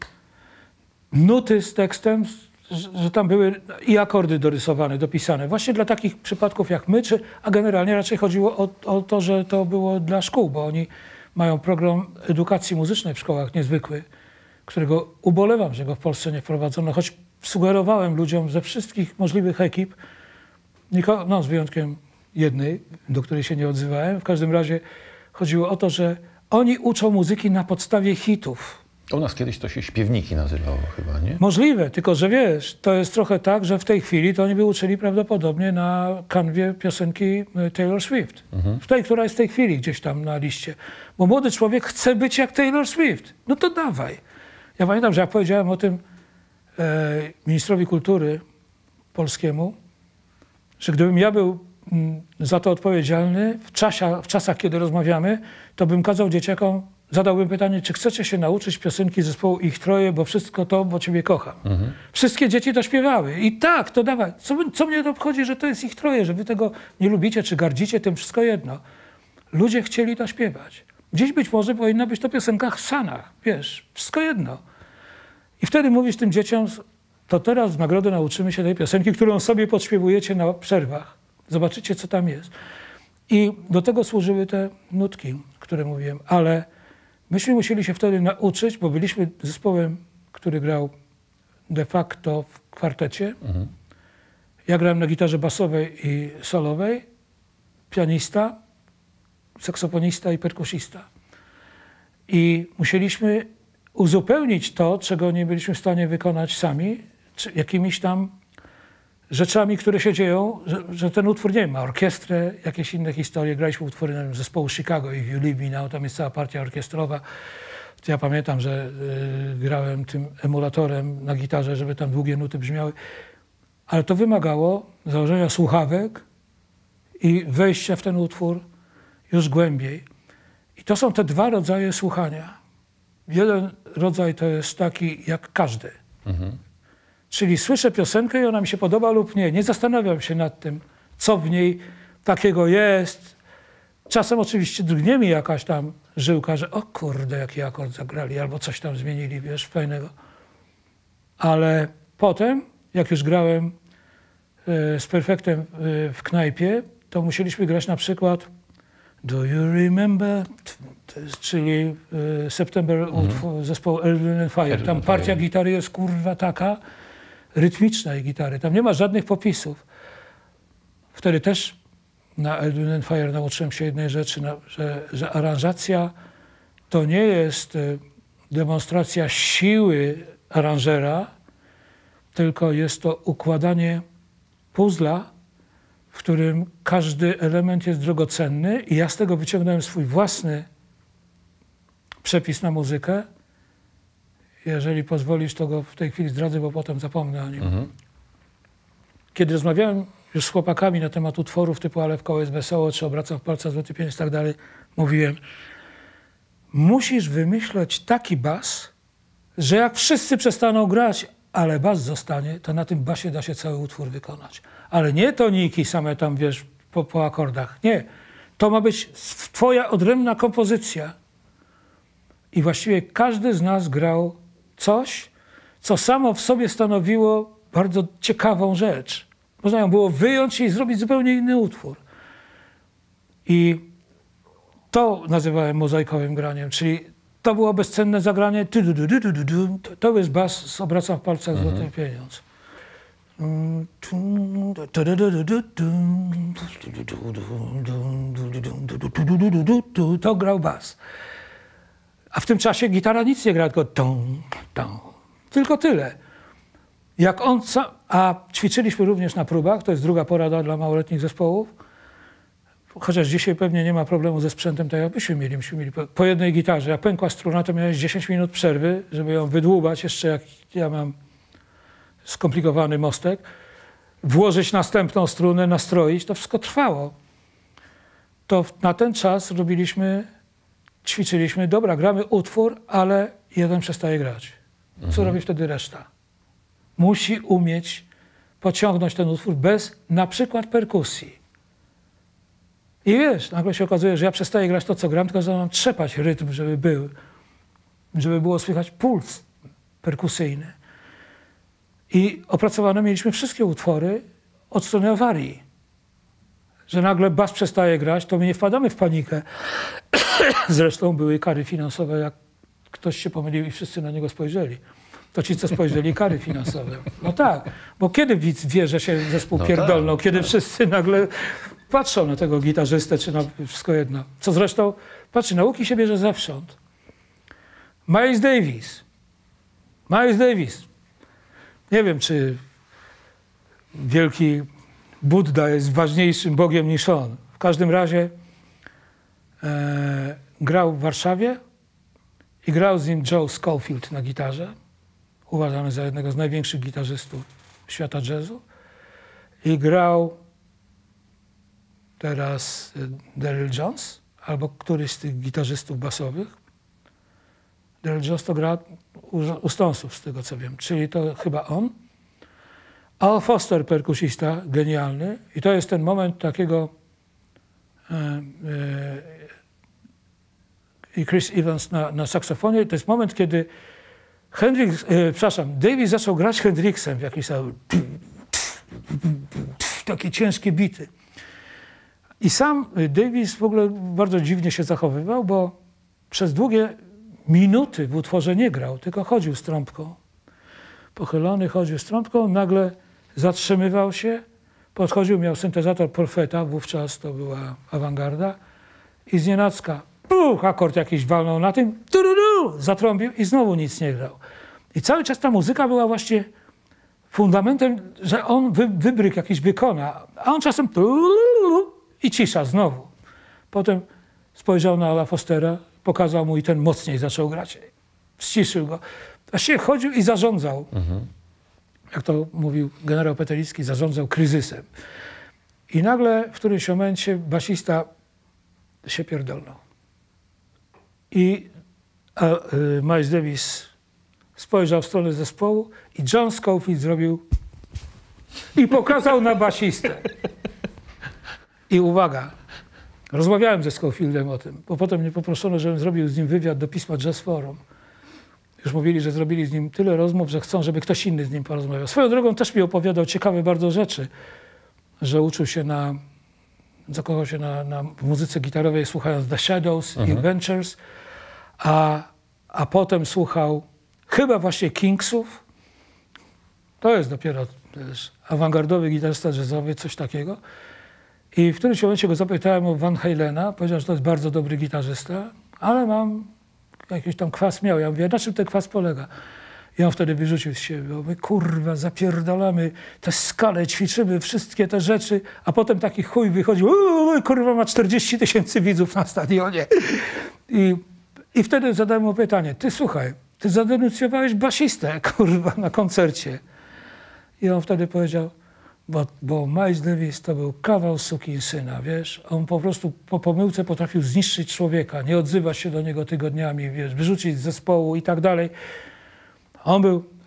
nuty z tekstem, że tam były i akordy dorysowane, dopisane. Właśnie dla takich przypadków jak my, czy, a generalnie raczej chodziło o, o to, że to było dla szkół, bo oni mają program edukacji muzycznej w szkołach niezwykły, którego ubolewam, że go w Polsce nie wprowadzono, choć sugerowałem ludziom ze wszystkich możliwych ekip, niko, no z wyjątkiem jednej, do której się nie odzywałem. W każdym razie chodziło o to, że oni uczą muzyki na podstawie hitów. U nas kiedyś to się śpiewniki nazywało chyba, nie? Możliwe, tylko że wiesz, to jest trochę tak, że w tej chwili to oni by uczyli prawdopodobnie na kanwie piosenki Taylor Swift. Mhm. W tej, która jest w tej chwili gdzieś tam na liście. Bo młody człowiek chce być jak Taylor Swift. No to dawaj. Ja pamiętam, że jak powiedziałem o tym e, ministrowi kultury polskiemu, że gdybym ja był m, za to odpowiedzialny w, czasie, w czasach, kiedy rozmawiamy, to bym kazał dzieciakom, zadałbym pytanie, czy chcecie się nauczyć piosenki zespołu Ich Troje, bo wszystko to, bo ciebie kocham. Mhm. Wszystkie dzieci to śpiewały. I tak, to dawaj. Co, co mnie to obchodzi, że to jest Ich Troje, że wy tego nie lubicie, czy gardzicie, tym wszystko jedno. Ludzie chcieli to śpiewać. Dziś być może powinna być to piosenka w Sanach. Wiesz, wszystko jedno. I wtedy mówisz tym dzieciom, to teraz w nagrodę nauczymy się tej piosenki, którą sobie podśpiewujecie na przerwach. Zobaczycie, co tam jest. I do tego służyły te nutki, które mówiłem. Ale myśmy musieli się wtedy nauczyć, bo byliśmy zespołem, który grał de facto w kwartecie. Mhm. Ja grałem na gitarze basowej i solowej, pianista, saksofonista i perkusista. I musieliśmy uzupełnić to, czego nie byliśmy w stanie wykonać sami, czy jakimiś tam rzeczami, które się dzieją, że, że ten utwór nie ma orkiestrę, jakieś inne historie. Graliśmy utwory na zespołu Chicago i You Leave Me Now, tam jest cała partia orkiestrowa. Ja pamiętam, że y, grałem tym emulatorem na gitarze, żeby tam długie nuty brzmiały. Ale to wymagało założenia słuchawek i wejścia w ten utwór już głębiej. I to są te dwa rodzaje słuchania. Jeden rodzaj to jest taki jak każdy. Mhm. Czyli słyszę piosenkę i ona mi się podoba lub nie. Nie zastanawiam się nad tym, co w niej takiego jest. Czasem oczywiście drgnie mi jakaś tam żyłka, że o kurde, jaki akord zagrali, albo coś tam zmienili, wiesz, fajnego. Ale potem, jak już grałem y, z Perfektem y, w knajpie, to musieliśmy grać na przykład Do You Remember? To jest, czyli y, September mm-hmm. zespołu Earth, Wind and Fire. Tam partia gitary jest kurwa taka rytmiczna i gitary. Tam nie ma żadnych popisów. Wtedy też na Earth, Wind and Fire nauczyłem się jednej rzeczy, na, że, że aranżacja to nie jest y, demonstracja siły aranżera, tylko jest to układanie puzzla, w którym każdy element jest drogocenny i ja z tego wyciągnąłem swój własny przepis na muzykę. Jeżeli pozwolisz, to go w tej chwili zdradzę, bo potem zapomnę o nim. Mhm. Kiedy rozmawiałem już z chłopakami na temat utworów typu Ale w koło jest wesoło, czy Obracam w palcach złoty pieniądz i tak dalej, mówiłem, musisz wymyśleć taki bas, że jak wszyscy przestaną grać, ale bas zostanie, to na tym basie da się cały utwór wykonać. Ale nie toniki same tam, wiesz, po, po akordach. Nie. To ma być twoja odrębna kompozycja. I właściwie każdy z nas grał coś, co samo w sobie stanowiło bardzo ciekawą rzecz. Można ją było wyjąć i zrobić zupełnie inny utwór. I to nazywałem mozaikowym graniem, czyli to było bezcenne zagranie. To jest bas, obracam w palcach mhm. złoty pieniądz. To grał bas. A w tym czasie gitara nic nie gra, tylko tą, tą. Tylko tyle. Jak on sam, a ćwiczyliśmy również na próbach, to jest druga porada dla małoletnich zespołów. Chociaż dzisiaj pewnie nie ma problemu ze sprzętem, tak jakbyśmy mieli. Myśmy mieli po, po jednej gitarze. Jak pękła struna, to miałeś dziesięć minut przerwy, żeby ją wydłubać, jeszcze jak ja mam skomplikowany mostek, włożyć następną strunę, nastroić. To wszystko trwało. To na ten czas robiliśmy, ćwiczyliśmy, dobra, gramy utwór, ale jeden przestaje grać. Co mhm. robi wtedy reszta? Musi umieć pociągnąć ten utwór bez na przykład perkusji. I wiesz, nagle się okazuje, że ja przestaję grać to, co gram, tylko że mam trzepać rytm, żeby był, żeby było słychać puls perkusyjny. I opracowane mieliśmy wszystkie utwory od strony awarii. Że nagle bas przestaje grać, to my nie wpadamy w panikę. Zresztą były kary finansowe, jak ktoś się pomylił i wszyscy na niego spojrzeli. To ci, co spojrzeli, kary finansowe. No tak, bo kiedy widz wie, że się zespół no pierdolnął? Tak. Kiedy wszyscy nagle patrzą na tego gitarzystę, czy na wszystko jedno. Co zresztą, patrzy, nauki się bierze zewsząd. Miles Davis. Miles Davis. Nie wiem, czy wielki Budda jest ważniejszym Bogiem niż on. W każdym razie e, grał w Warszawie i grał z nim Joe Scofield na gitarze. Uważany za jednego z największych gitarzystów świata jazzu. I grał teraz Daryl Jones, albo któryś z tych gitarzystów basowych. Daryl Jones to gra u, u Stonesów, z tego co wiem, czyli to chyba on. Al Foster, perkusista, genialny. I to jest ten moment takiego e, e, i Chris Evans na, na saksofonie. To jest moment, kiedy Hendrix, e, przepraszam, Davis zaczął grać Hendrixem w jakiś takie ciężkie bity. I sam Davis w ogóle bardzo dziwnie się zachowywał, bo przez długie minuty w utworze nie grał, tylko chodził z trąbką. Pochylony chodził z trąbką, nagle zatrzymywał się, podchodził, miał syntezator Profeta, wówczas to była awangarda, i znienacka, puch, akord jakiś walnął na tym, tururu, zatrąbił i znowu nic nie grał. I cały czas ta muzyka była właśnie fundamentem, że on wy, wybryk jakiś wykona, a on czasem tururu, i cisza znowu. Potem spojrzał na Ala Fostera, pokazał mu i ten mocniej zaczął grać. Ściszył go. Właściwie chodził i zarządzał. Mhm. Jak to mówił generał Petelicki, zarządzał kryzysem. I nagle w którymś momencie basista się pierdolnął. I a, y, Miles Davis spojrzał w stronę zespołu i John Scofield zrobił i pokazał na basistę. I uwaga, rozmawiałem ze Scofieldem o tym, bo potem mnie poproszono, żebym zrobił z nim wywiad do pisma Jazz Forum. Już mówili, że zrobili z nim tyle rozmów, że chcą, żeby ktoś inny z nim porozmawiał. Swoją drogą też mi opowiadał ciekawe bardzo rzeczy, że uczył się na, zakochał się na, na muzyce gitarowej słuchając The Shadows mhm. i Adventures, a, a potem słuchał chyba właśnie Kingsów. To jest dopiero wiesz, awangardowy gitarzysta jazzowy, coś takiego. I w którymś momencie go zapytałem o Van Halena, powiedział, że to jest bardzo dobry gitarzysta, ale mam jakiś tam kwas miał. Ja mówię, na czym ten kwas polega? I on wtedy wyrzucił z siebie, my kurwa zapierdalamy te skale, ćwiczymy wszystkie te rzeczy, a potem taki chuj wychodził, kurwa ma czterdzieści tysięcy widzów na stadionie. I, I wtedy zadałem mu pytanie, ty słuchaj, ty zadenuncjowałeś basistę, kurwa, na koncercie. I on wtedy powiedział, Bo, bo Miles Davis to był kawał sukinsyna, wiesz? On po prostu po pomyłce potrafił zniszczyć człowieka, nie odzywać się do niego tygodniami, wiesz, wyrzucić z zespołu i tak dalej. On był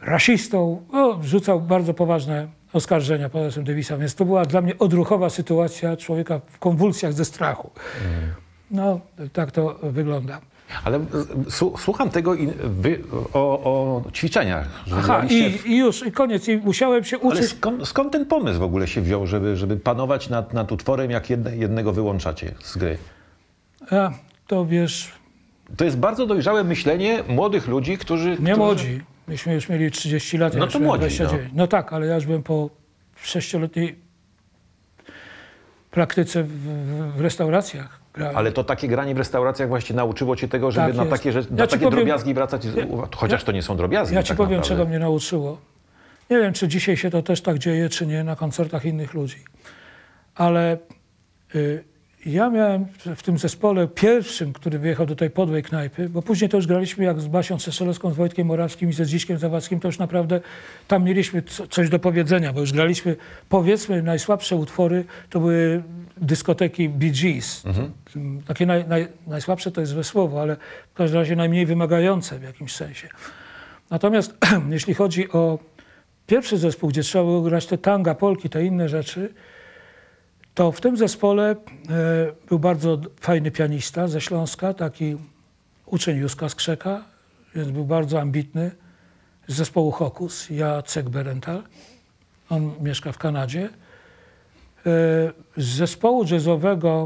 rasistą. No, rzucał bardzo poważne oskarżenia pod adresem Davisa, więc to była dla mnie odruchowa sytuacja człowieka w konwulsjach ze strachu. Mm. No, tak to wygląda. Ale słucham tego i wy, o, o ćwiczeniach. Że Aha, i, i już, i koniec. I musiałem się uczyć. Ale skąd, skąd ten pomysł w ogóle się wziął, żeby, żeby panować nad, nad utworem, jak jedne, jednego wyłączacie z gry? A, to wiesz... To jest bardzo dojrzałe myślenie młodych ludzi, którzy... Nie którzy... młodzi. Myśmy już mieli trzydzieści lat. No to młodzi, dwadzieścia dziewięć. No. no tak, ale ja już byłem po sześcioletniej praktyce w, w, w restauracjach. Grałem. Ale to takie granie w restauracjach właśnie nauczyło cię tego, żeby tak na jest. takie, rzeczy, ja na takie powiem, drobiazgi wracać, ja, chociaż to nie są drobiazgi. Ja ci tak powiem, naprawdę. czego mnie nauczyło. Nie wiem, czy dzisiaj się to też tak dzieje, czy nie, na koncertach innych ludzi. Ale y, ja miałem w tym zespole pierwszym, który wyjechał do tej podłej knajpy, bo później to już graliśmy jak z Basią Trzeszelewską, z Wojtkiem Morawskim i ze Zdziśkiem Zawadzkim, to już naprawdę tam mieliśmy co, coś do powiedzenia, bo już graliśmy, powiedzmy, najsłabsze utwory, to były dyskoteki Bee Gees. Mhm. Takie naj, naj, najsłabsze to jest złe słowo, ale w każdym razie najmniej wymagające w jakimś sensie. Natomiast jeśli chodzi o pierwszy zespół, gdzie trzeba było grać te tanga, polki, te inne rzeczy, to w tym zespole e, był bardzo fajny pianista ze Śląska, taki uczeń Józka Skrzeka, więc był bardzo ambitny, z zespołu Hokus, Jacek Berenthal. On mieszka w Kanadzie. E, z zespołu jazzowego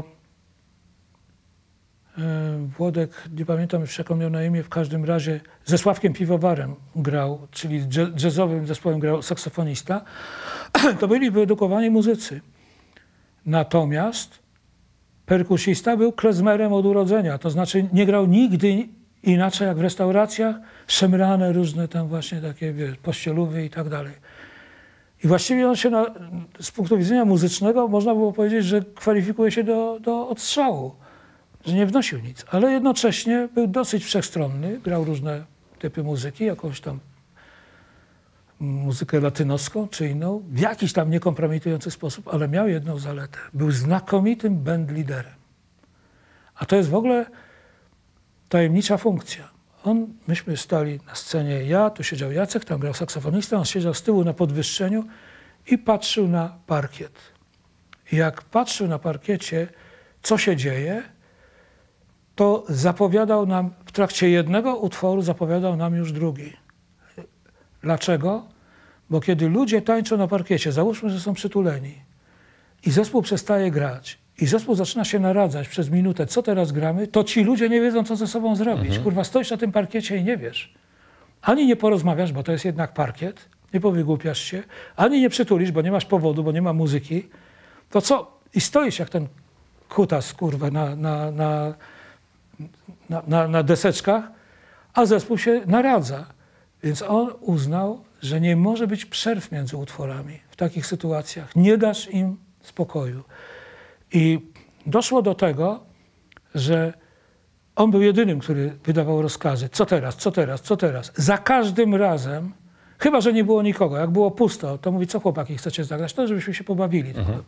e, Włodek, nie pamiętam już jak on miał na imię, w każdym razie ze Sławkiem Piwowarem grał, czyli jazzowym zespołem grał saksofonista. To byli wyedukowani muzycy. Natomiast perkusista był klezmerem od urodzenia, to znaczy nie grał nigdy inaczej jak w restauracjach, szemrane różne tam właśnie takie, wiesz, pościelówy i tak dalej. I właściwie on się na, z punktu widzenia muzycznego można było powiedzieć, że kwalifikuje się do, do odstrzału, że nie wnosił nic, ale jednocześnie był dosyć wszechstronny, grał różne typy muzyki, jakąś tam muzykę latynoską czy inną, w jakiś tam niekompromitujący sposób, ale miał jedną zaletę. Był znakomitym bandliderem. A to jest w ogóle tajemnicza funkcja. On, myśmy stali na scenie, ja, tu siedział Jacek, tam grał saksofonista, on siedział z tyłu na podwyższeniu i patrzył na parkiet. I jak patrzył na parkiecie, co się dzieje, to zapowiadał nam, w trakcie jednego utworu zapowiadał nam już drugi. Dlaczego? Bo kiedy ludzie tańczą na parkiecie, załóżmy, że są przytuleni i zespół przestaje grać i zespół zaczyna się naradzać przez minutę, co teraz gramy, to ci ludzie nie wiedzą, co ze sobą zrobić. Mhm. Kurwa, stoisz na tym parkiecie i nie wiesz. Ani nie porozmawiasz, bo to jest jednak parkiet, nie powygłupiasz się, ani nie przytulisz, bo nie masz powodu, bo nie ma muzyki. To co? I stoisz jak ten kutas, kurwa, na, na, na, na, na, na deseczkach, a zespół się naradza. Więc on uznał, że nie może być przerw między utworami w takich sytuacjach. Nie dasz im spokoju. I doszło do tego, że on był jedynym, który wydawał rozkazy. Co teraz, co teraz, co teraz. Za każdym razem, chyba że nie było nikogo, jak było pusto, to mówi, co chłopaki chcecie zagrać? To żebyśmy się pobawili. Mhm.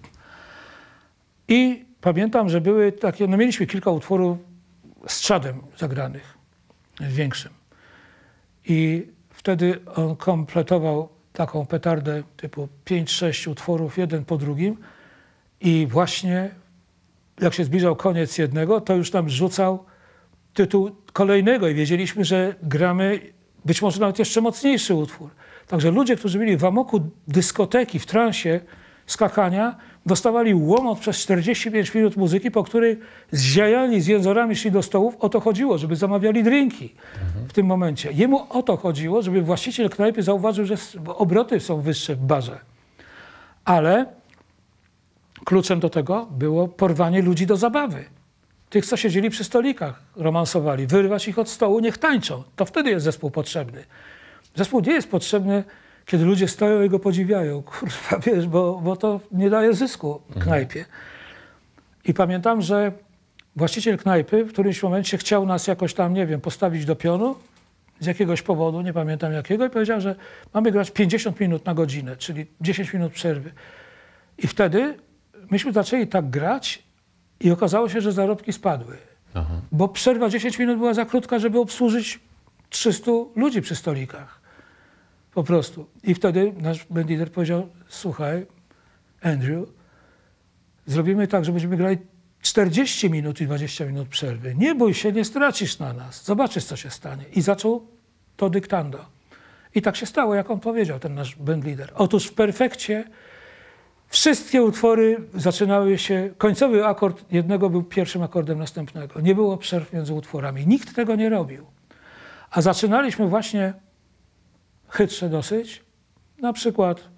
I pamiętam, że były takie, no mieliśmy kilka utworów z Chadem zagranych, większym. I wtedy on kompletował taką petardę typu pięć sześć utworów, jeden po drugim i właśnie jak się zbliżał koniec jednego, to już nam rzucał tytuł kolejnego i wiedzieliśmy, że gramy być może nawet jeszcze mocniejszy utwór. Także ludzie, którzy byli w amoku dyskoteki, w transie skakania, dostawali łomot przez czterdzieści pięć minut muzyki, po której zziajani z jęzorami szli do stołów. O to chodziło, żeby zamawiali drinki mhm. w tym momencie. Jemu o to chodziło, żeby właściciel knajpy zauważył, że obroty są wyższe w barze. Ale kluczem do tego było porwanie ludzi do zabawy. Tych, co siedzieli przy stolikach, romansowali. Wyrwać ich od stołu, niech tańczą. To wtedy jest zespół potrzebny. Zespół nie jest potrzebny, kiedy ludzie stoją i go podziwiają, kurwa, wiesz, bo, bo to nie daje zysku knajpie. I pamiętam, że właściciel knajpy w którymś momencie chciał nas jakoś tam, nie wiem, postawić do pionu z jakiegoś powodu, nie pamiętam jakiego, i powiedział, że mamy grać pięćdziesiąt minut na godzinę, czyli dziesięć minut przerwy. I wtedy myśmy zaczęli tak grać i okazało się, że zarobki spadły. Aha. Bo przerwa dziesięć minut była za krótka, żeby obsłużyć trzystu ludzi przy stolikach. Po prostu. I wtedy nasz bandlider powiedział, słuchaj, Andrew, zrobimy tak, że będziemy grali czterdzieści minut i dwadzieścia minut przerwy. Nie bój się, nie stracisz na nas. Zobaczysz, co się stanie. I zaczął to dyktando. I tak się stało, jak on powiedział, ten nasz bandlider. Otóż w Perfekcie wszystkie utwory zaczynały się, końcowy akord jednego był pierwszym akordem następnego. Nie było przerw między utworami. Nikt tego nie robił. A zaczynaliśmy właśnie chytrze dosyć. Na przykład,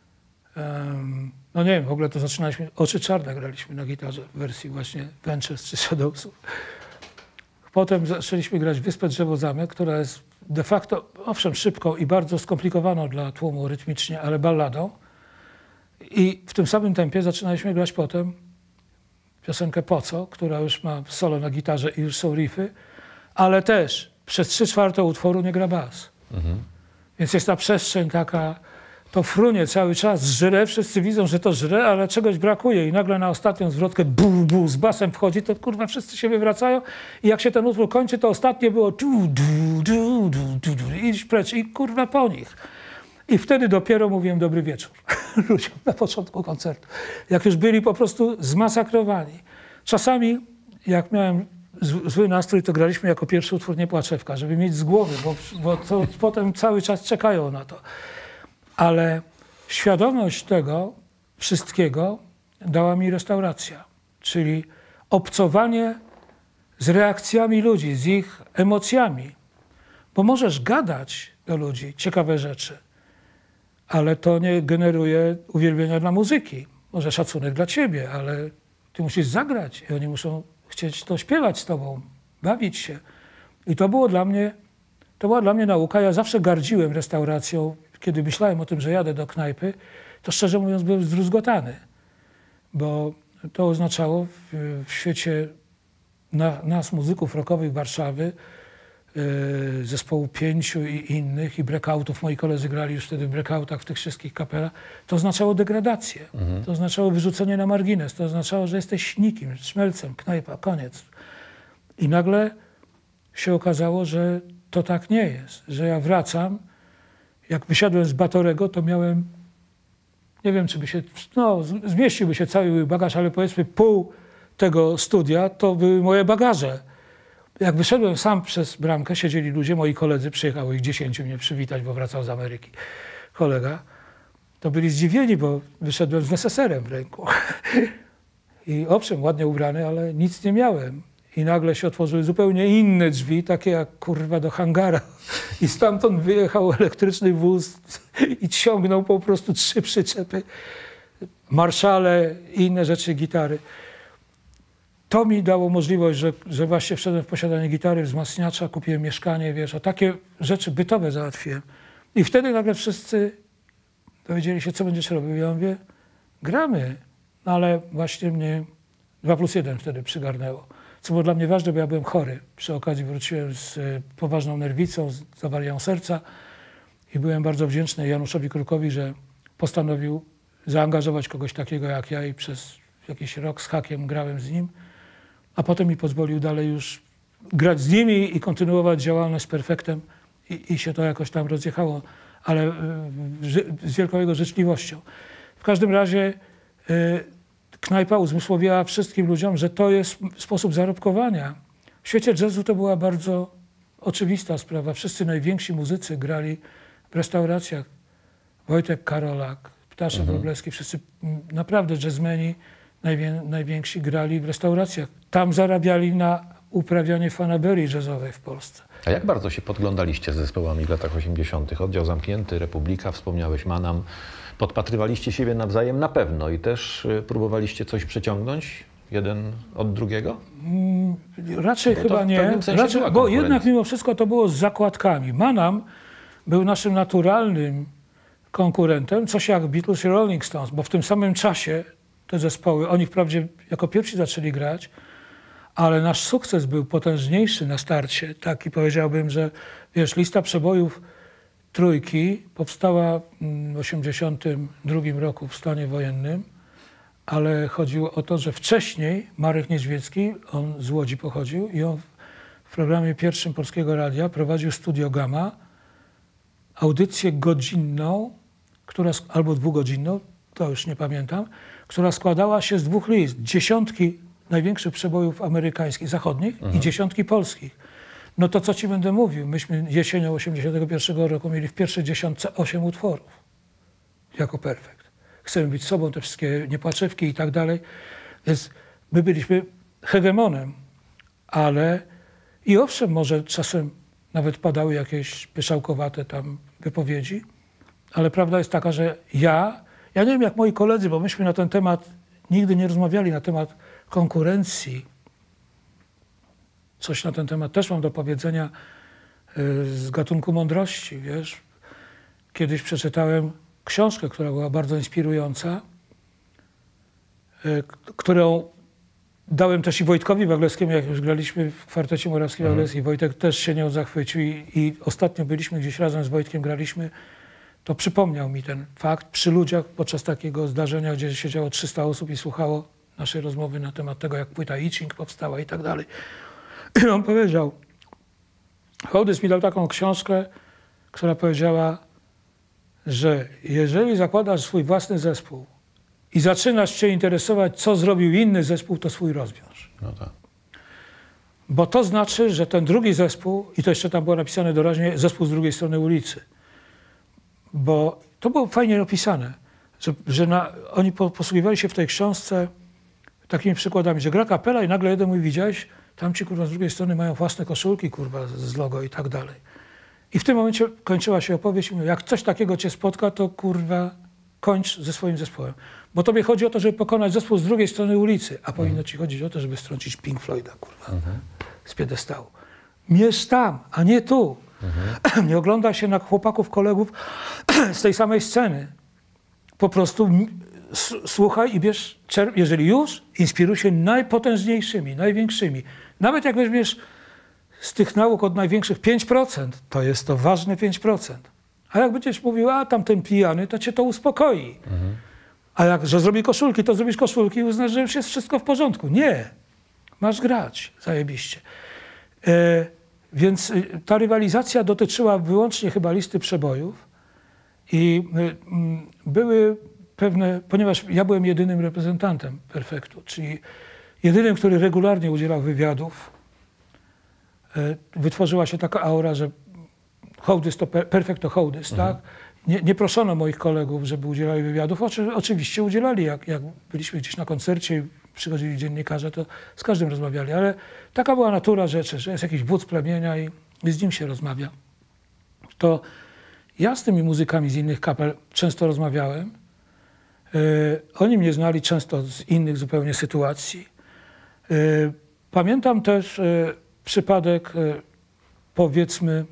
um, no nie wiem, w ogóle to zaczynaliśmy, Oczy czarne graliśmy na gitarze w wersji właśnie Ventures czy Shadowsów. Potem zaczęliśmy grać Wyspę Drzewo Zamek, która jest de facto, owszem, szybką i bardzo skomplikowaną dla tłumu rytmicznie, ale balladą. I w tym samym tempie zaczynaliśmy grać potem piosenkę Po co, która już ma solo na gitarze i już są riffy, ale też przez trzy czwarte utworu nie gra bas. Mhm. Więc jest ta przestrzeń taka, to frunie cały czas, żre, wszyscy widzą, że to żre, ale czegoś brakuje i nagle na ostatnią zwrotkę bu, bu, z basem wchodzi, to kurwa wszyscy się wywracają i jak się ten utwór kończy, to ostatnie było du, du, du, du, du, du, idź precz i kurwa po nich. I wtedy dopiero mówiłem dobry wieczór ludziom na początku koncertu. Jak już byli po prostu zmasakrowani. Czasami, jak miałem zły nastrój, to graliśmy jako pierwszy utwór Nie Płaczewka, żeby mieć z głowy, bo, bo to potem cały czas czekają na to. Ale świadomość tego wszystkiego dała mi restauracja, czyli obcowanie z reakcjami ludzi, z ich emocjami. Bo możesz gadać do ludzi ciekawe rzeczy, ale to nie generuje uwielbienia dla muzyki. Może szacunek dla ciebie, ale ty musisz zagrać i oni muszą chcieć to śpiewać z tobą, bawić się. I to było dla mnie, to była dla mnie nauka. Ja zawsze gardziłem restauracją. Kiedy myślałem o tym, że jadę do knajpy, to szczerze mówiąc byłem zdruzgotany, bo to oznaczało w, w świecie na, nas, muzyków rockowych Warszawy, yy, zespołu Pięciu i innych i breakoutów, moi koledzy grali już wtedy w breakoutach w tych wszystkich kapelach, to oznaczało degradację, mhm. to oznaczało wyrzucenie na margines, to oznaczało, że jesteś nikim, szmelcem, knajpa, koniec. I nagle się okazało, że to tak nie jest, że ja wracam. Jak wysiadłem z Batorego, to miałem, nie wiem, czy by się, no, zmieściłby się cały mój bagaż, ale powiedzmy pół tego studia to były moje bagaże. Jak wyszedłem sam przez bramkę, siedzieli ludzie, moi koledzy, przyjechało ich dziesięciu mnie przywitać, bo wracał z Ameryki kolega, to byli zdziwieni, bo wyszedłem z neseserem w ręku. I owszem, ładnie ubrany, ale nic nie miałem. I nagle się otworzyły zupełnie inne drzwi, takie jak kurwa do hangara. I stamtąd wyjechał elektryczny wóz i ciągnął po prostu trzy przyczepy, marszale i inne rzeczy, gitary. To mi dało możliwość, że, że właśnie wszedłem w posiadanie gitary, wzmacniacza, kupiłem mieszkanie, wiesz, a takie rzeczy bytowe załatwiłem. I wtedy nagle wszyscy dowiedzieli się, co będziesz robił. Ja mówię, gramy, no ale właśnie mnie dwa plus jeden wtedy przygarnęło. Co było dla mnie ważne, bo ja byłem chory. Przy okazji wróciłem z poważną nerwicą, z awarią serca i byłem bardzo wdzięczny Januszowi Krukowi, że postanowił zaangażować kogoś takiego jak ja i przez jakiś rok z hakiem grałem z nim, a potem mi pozwolił dalej już grać z nimi i kontynuować działalność z Perfektem i, i się to jakoś tam rozjechało, ale z wielką jego życzliwością. W każdym razie y, knajpa uzmysłowiła wszystkim ludziom, że to jest sposób zarobkowania. W świecie jazzu to była bardzo oczywista sprawa. Wszyscy najwięksi muzycy grali w restauracjach. Wojtek Karolak, Ptaszek mhm. Wróblewski, wszyscy naprawdę jazzmeni najwię, najwięksi grali w restauracjach. Tam zarabiali na uprawianie fanaberii jazzowej w Polsce. A jak bardzo się podglądaliście z zespołami w latach osiemdziesiątych? Oddział Zamknięty, Republika, wspomniałeś Manam. Podpatrywaliście siebie nawzajem na pewno i też próbowaliście coś przyciągnąć jeden od drugiego? Mm, raczej bo chyba nie, raczej, bo jednak mimo wszystko to było z zakładkami. Manam był naszym naturalnym konkurentem, coś jak Beatles i Rolling Stones, bo w tym samym czasie te zespoły, oni wprawdzie jako pierwsi zaczęli grać, ale nasz sukces był potężniejszy na starcie. Taki powiedziałbym, że wiesz, lista przebojów Trójki powstała w osiemdziesiątym drugim roku w stanie wojennym, ale chodziło o to, że wcześniej Marek Niedźwiecki, on z Łodzi pochodził i on w programie pierwszym Polskiego Radia prowadził Studio Gamma, audycję godzinną, która, albo dwugodzinną, to już nie pamiętam, która składała się z dwóch list. Dziesiątki największych przebojów amerykańskich, zachodnich mhm. i dziesiątki polskich. No to co ci będę mówił? Myśmy jesienią osiemdziesiątego pierwszego roku mieli w pierwszej dziesiątce osiem utworów jako perfekt. Chcemy być sobą, te wszystkie niepłaczewki i tak dalej. Więc my byliśmy hegemonem, ale i owszem, może czasem nawet padały jakieś pyszałkowate tam wypowiedzi, ale prawda jest taka, że ja, ja nie wiem jak moi koledzy, bo myśmy na ten temat nigdy nie rozmawiali, na temat konkurencji. Coś na ten temat też mam do powiedzenia z gatunku mądrości, wiesz. Kiedyś przeczytałem książkę, która była bardzo inspirująca, którą dałem też i Wojtkowi Waglewskiemu, jak już graliśmy w kwartecie Morawski Waglewski. Mhm. Wojtek też się nią zachwycił i, i ostatnio byliśmy gdzieś razem z Wojtkiem, graliśmy. To przypomniał mi ten fakt przy ludziach podczas takiego zdarzenia, gdzie siedziało trzysta osób i słuchało naszej rozmowy na temat tego, jak płyta I Ching powstała i tak dalej. I on powiedział, Hołdys mi dał taką książkę, która powiedziała, że jeżeli zakładasz swój własny zespół i zaczynasz się interesować, co zrobił inny zespół, to swój rozwiąż. No tak. Bo to znaczy, że ten drugi zespół, i to jeszcze tam było napisane doraźnie, zespół z drugiej strony ulicy. Bo to było fajnie opisane, że, że na, oni po, posługiwali się w tej książce takimi przykładami, że gra kapela i nagle jeden mówi, widziałeś, tam ci kurwa z drugiej strony mają własne koszulki kurwa z logo i tak dalej. I w tym momencie kończyła się opowieść i mówię, jak coś takiego cię spotka, to kurwa kończ ze swoim zespołem. Bo tobie chodzi o to, żeby pokonać zespół z drugiej strony ulicy, a powinno mhm. ci chodzić o to, żeby strącić Pink Floyda kurwa mhm. z piedestału. Mierz tam, a nie tu. Mhm. Nie ogląda się na chłopaków, kolegów z tej samej sceny. Po prostu słuchaj i bierz, jeżeli już, inspiruj się najpotężniejszymi, największymi. Nawet jak weźmiesz z tych nauk od największych pięć procent, to jest to ważne pięć procent. A jak będziesz mówił, a tamten pijany, to cię to uspokoi. Mhm. A jak, że zrobi koszulki, to zrobisz koszulki i uznasz, że już jest wszystko w porządku. Nie. Masz grać. Zajebiście. E, więc ta rywalizacja dotyczyła wyłącznie chyba listy przebojów i y, były pewne, ponieważ ja byłem jedynym reprezentantem Perfektu, czyli jedynym, który regularnie udzielał wywiadów, y, wytworzyła się taka aura, że Hołdys to per, Perfekt to Hołdys, mhm. tak? Nie, nie proszono moich kolegów, żeby udzielali wywiadów. Oczy, oczywiście udzielali, jak, jak byliśmy gdzieś na koncercie, przychodzili dziennikarze, to z każdym rozmawiali, ale taka była natura rzeczy, że jest jakiś wódz plemienia i, i z nim się rozmawia. To ja z tymi muzykami z innych kapel często rozmawiałem. Yy, oni mnie znali często z innych zupełnie sytuacji. Yy, pamiętam też yy, przypadek, yy, powiedzmy,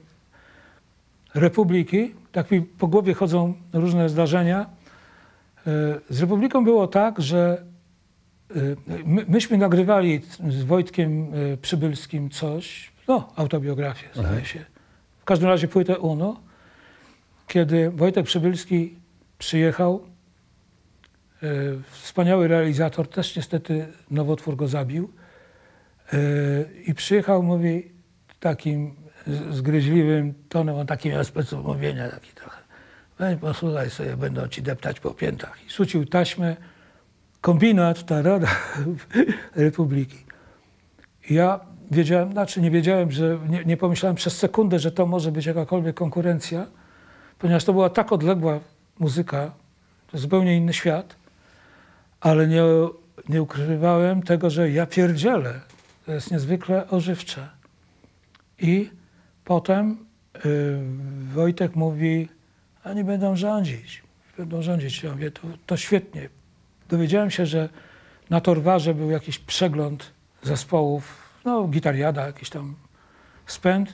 Republiki. Tak mi po głowie chodzą różne zdarzenia. Yy, z Republiką było tak, że My, myśmy nagrywali z Wojtkiem y, Przybylskim coś, no autobiografię zdaje mhm. się, w każdym razie płytę Uno, kiedy Wojtek Przybylski przyjechał, y, wspaniały realizator, też niestety nowotwór go zabił y, i przyjechał, mówi takim zgryźliwym tonem, on taki miał sposób mówienia, taki trochę, weź posłuchaj sobie, będą ci deptać po piętach i rzucił taśmę, kombinat, ta Rada Republiki. I ja wiedziałem, znaczy nie wiedziałem, że nie, nie pomyślałem przez sekundę, że to może być jakakolwiek konkurencja, ponieważ to była tak odległa muzyka, to zupełnie inny świat, ale nie, nie ukrywałem tego, że ja pierdzielę. To jest niezwykle ożywcze. I potem y, Wojtek mówi, oni będą rządzić, będą rządzić. Ja mówię, to, to świetnie. Dowiedziałem się, że na Torwarze był jakiś przegląd zespołów, no gitariada, jakiś tam spęd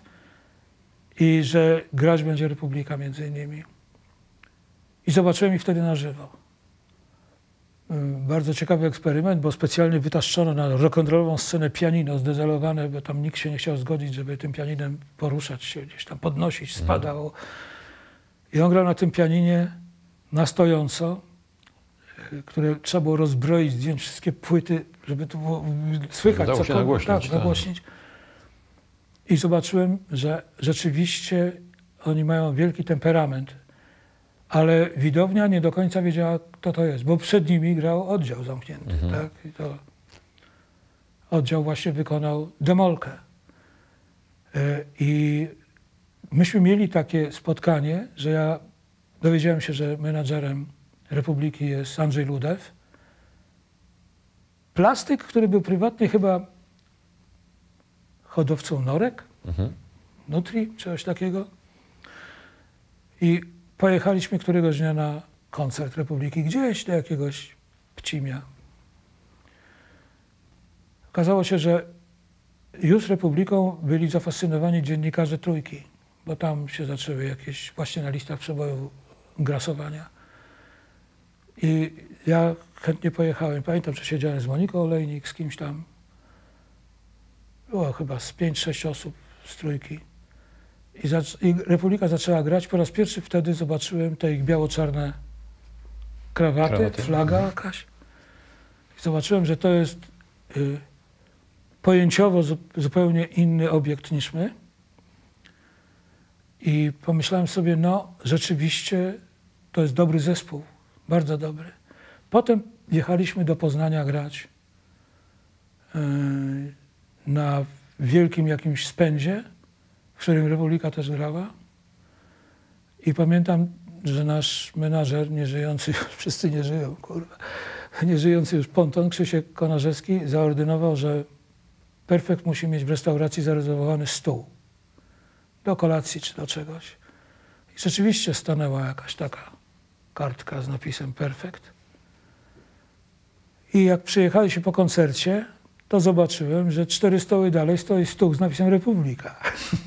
i że grać będzie Republika między innymi. I zobaczyłem ich wtedy na żywo. Bardzo ciekawy eksperyment, bo specjalnie wytaszczono na rock'n'rollową scenę pianino zdezelowane, bo tam nikt się nie chciał zgodzić, żeby tym pianinem poruszać się, gdzieś tam podnosić, spadało. I on grał na tym pianinie na stojąco, które trzeba było rozbroić, zdjąć wszystkie płyty, żeby to było słychać, co nagłośnić, tak, nagłośnić. I zobaczyłem, że rzeczywiście oni mają wielki temperament, ale widownia nie do końca wiedziała, kto to jest, bo przed nimi grał oddział zamknięty. Mhm. Tak? I to oddział właśnie wykonał demolkę. I myśmy mieli takie spotkanie, że ja dowiedziałem się, że menadżerem Republiki jest Andrzej Ludew. Plastyk, który był prywatnie chyba hodowcą norek, mhm. nutri, czegoś takiego. I pojechaliśmy któregoś dnia na koncert Republiki, gdzieś do jakiegoś Pcimia. Okazało się, że już Republiką byli zafascynowani dziennikarze Trójki, bo tam się zaczęły jakieś właśnie na listach przebojów grasowania. I ja chętnie pojechałem. Pamiętam, że siedziałem z Moniką Olejnik, z kimś tam. Było chyba z pięć, sześć osób z Trójki. I, I Republika zaczęła grać. Po raz pierwszy wtedy zobaczyłem te ich biało-czarne krawaty, krawaty, flaga jakaś. I zobaczyłem, że to jest y, pojęciowo zu, zupełnie inny obiekt niż my. I pomyślałem sobie, no rzeczywiście to jest dobry zespół, bardzo dobry. Potem jechaliśmy do Poznania grać yy, na wielkim jakimś spędzie, w którym Republika też grała. I pamiętam, że nasz menadżer, nieżyjący już, wszyscy nie żyją, kurwa, nieżyjący już Ponton, Krzysiek Konarzewski, zaordynował, że Perfekt musi mieć w restauracji zarezerwowany stół do kolacji czy do czegoś. I rzeczywiście stanęła jakaś taka kartka z napisem Perfekt. I jak przyjechaliśmy po koncercie, to zobaczyłem, że cztery stoły dalej stoi stół z napisem Republika.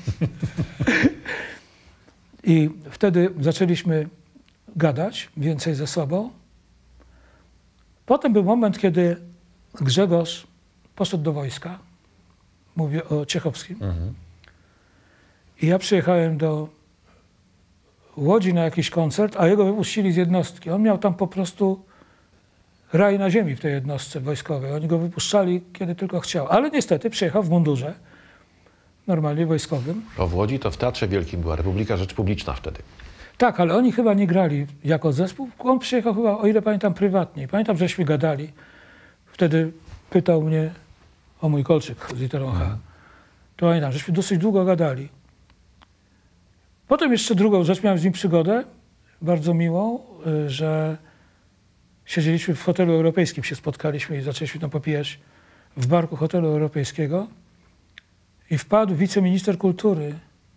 I wtedy zaczęliśmy gadać więcej ze sobą. Potem był moment, kiedy Grzegorz poszedł do wojska. Mówię o Ciechowskim. Mhm. I ja przyjechałem do Łodzi na jakiś koncert, a jego wypuścili z jednostki. On miał tam po prostu raj na ziemi w tej jednostce wojskowej. Oni go wypuszczali, kiedy tylko chciał. Ale niestety przyjechał w mundurze, normalnie wojskowym. Bo w Łodzi to w Teatrze Wielkim była Republika Rzecz Publiczna wtedy. Tak, ale oni chyba nie grali jako zespół. On przyjechał chyba, o ile pamiętam, prywatnie. Pamiętam, żeśmy gadali. Wtedy pytał mnie o mój kolczyk z literą H. To pamiętam, żeśmy dosyć długo gadali. Potem jeszcze drugą rzecz, miałem z nim przygodę, bardzo miłą, że siedzieliśmy w hotelu europejskim, się spotkaliśmy i zaczęliśmy tam popijać w barku hotelu europejskiego. I wpadł wiceminister kultury,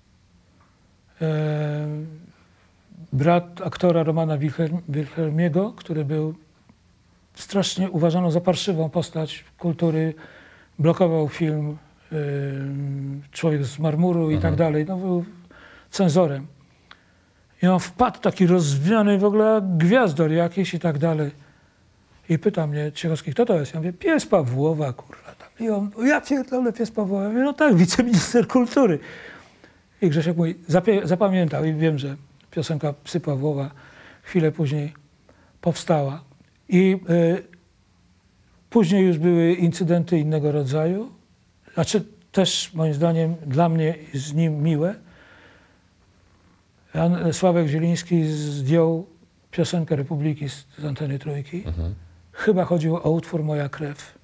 e, brat aktora Romana Wilhelm, Wilhelmiego, który był strasznie uważano za parszywą postać kultury, blokował film y, Człowiek z marmuru i mhm. tak dalej. No, był cenzorem. I on wpadł taki rozwiany w ogóle gwiazdor jakiś i tak dalej. I pyta mnie Ciechowski, kto to jest? Ja mówię, pies Pawłowa, kurwa. I on, ja pierdolę, pies Pawłowa. Ja mówię, no tak, wiceminister kultury. I Grzesiek mój zapamiętał i wiem, że piosenka Psy Pawłowa chwilę później powstała. I y, później już były incydenty innego rodzaju. Znaczy też moim zdaniem dla mnie z nim miłe. Jan, Sławek Zieliński zdjął piosenkę Republiki z, z anteny Trójki. Mhm. Chyba chodziło o utwór Moja krew.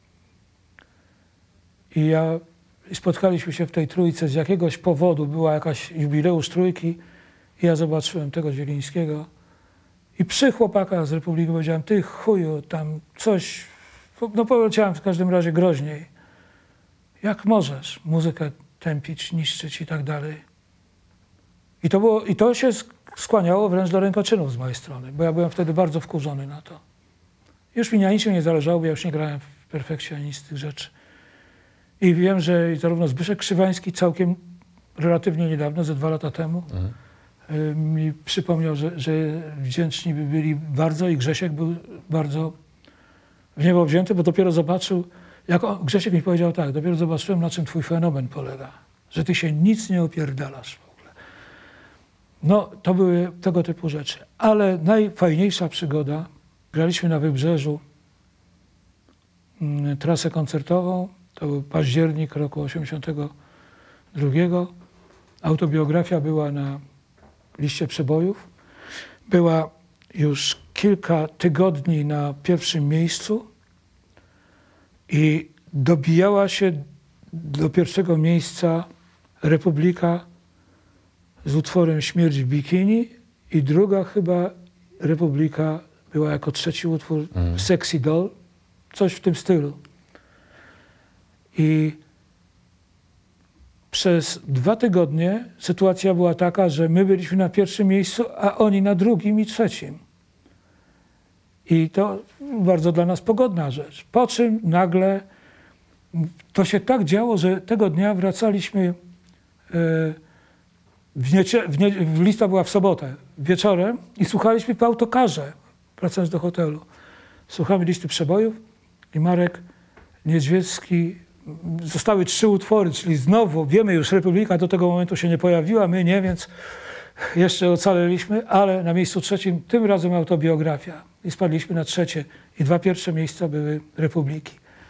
I ja i spotkaliśmy się w tej Trójce z jakiegoś powodu. Była jakaś jubileusz Trójki i ja zobaczyłem tego Zielińskiego. I przy chłopaka z Republiki powiedziałem, ty chuju, tam coś, no powiedziałem w każdym razie groźniej. Jak możesz muzykę tępić, niszczyć i tak dalej. I to, było, I to się skłaniało wręcz do rękoczynów z mojej strony, bo ja byłem wtedy bardzo wkurzony na to. Już mi na niczym nie zależało, bo ja już nie grałem w Perfekcie ani z tych rzeczy. I wiem, że zarówno Zbyszek Krzywański całkiem relatywnie niedawno, ze dwa lata temu, mhm. mi przypomniał, że, że wdzięczni by byli bardzo i Grzesiek był bardzo w niebo wzięty, bo dopiero zobaczył, jak on, Grzesiek mi powiedział tak, dopiero zobaczyłem, na czym twój fenomen polega, że ty się nic nie opierdalasz w ogóle. No, to były tego typu rzeczy. Ale najfajniejsza przygoda, graliśmy na Wybrzeżu mm, trasę koncertową, to był październik roku osiemdziesiątego drugiego, autobiografia była na liście przebojów. Była już kilka tygodni na pierwszym miejscu i dobijała się do pierwszego miejsca Republika z utworem Śmierć w bikini i druga chyba Republika była jako trzeci utwór mm. Sexy Doll, coś w tym stylu. I przez dwa tygodnie sytuacja była taka, że my byliśmy na pierwszym miejscu, a oni na drugim i trzecim. I to bardzo dla nas pogodna rzecz. Po czym nagle to się tak działo, że tego dnia wracaliśmy, w, niecie, w, nie, w lista była w sobotę, wieczorem i słuchaliśmy po autokarze, wracając do hotelu. Słuchamy listy przebojów i Marek Niedźwiecki, zostały trzy utwory, czyli znowu wiemy już, Republika do tego momentu się nie pojawiła, my nie, więc jeszcze ocaleliśmy, ale na miejscu trzecim tym razem autobiografia i spadliśmy na trzecie i dwa pierwsze miejsca były Republiki.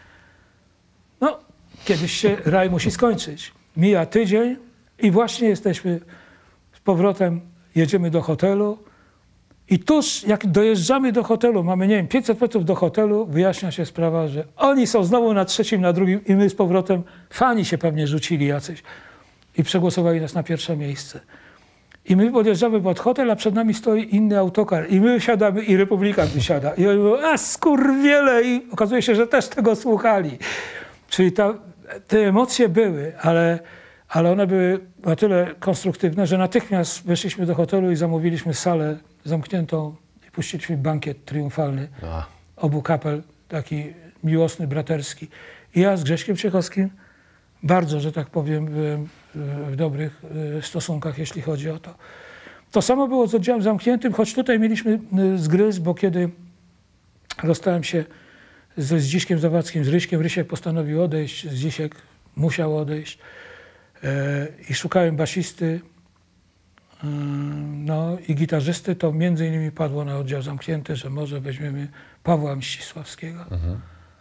No, kiedyś się raj musi skończyć. Mija tydzień i właśnie jesteśmy z powrotem, jedziemy do hotelu i tuż jak dojeżdżamy do hotelu, mamy nie wiem, pięćset metrów do hotelu, wyjaśnia się sprawa, że oni są znowu na trzecim, na drugim i my z powrotem, fani się pewnie rzucili jacyś i przegłosowali nas na pierwsze miejsce. I my podjeżdżamy pod hotel, a przed nami stoi inny autokar i my wysiadamy i Republika wysiada. I oni mówią, a skurwiele! I okazuje się, że też tego słuchali. Czyli ta, te emocje były, ale, ale one były na tyle konstruktywne, że natychmiast weszliśmy do hotelu i zamówiliśmy salę zamkniętą i puściliśmy bankiet triumfalny a. obu kapel, taki miłosny, braterski. I ja z Grześkiem Ciechowskim bardzo, że tak powiem, byłem w dobrych stosunkach, jeśli chodzi o to. To samo było z oddziałem zamkniętym, choć tutaj mieliśmy zgryz, bo kiedy rozstałem się ze Zdziskiem Zawadzkim, z Ryśkiem, Rysiek postanowił odejść, Zdzisiek musiał odejść e, i szukałem basisty e, no, i gitarzysty, to między innymi padło na oddział zamknięty, że może weźmiemy Pawła Mścisławskiego mhm.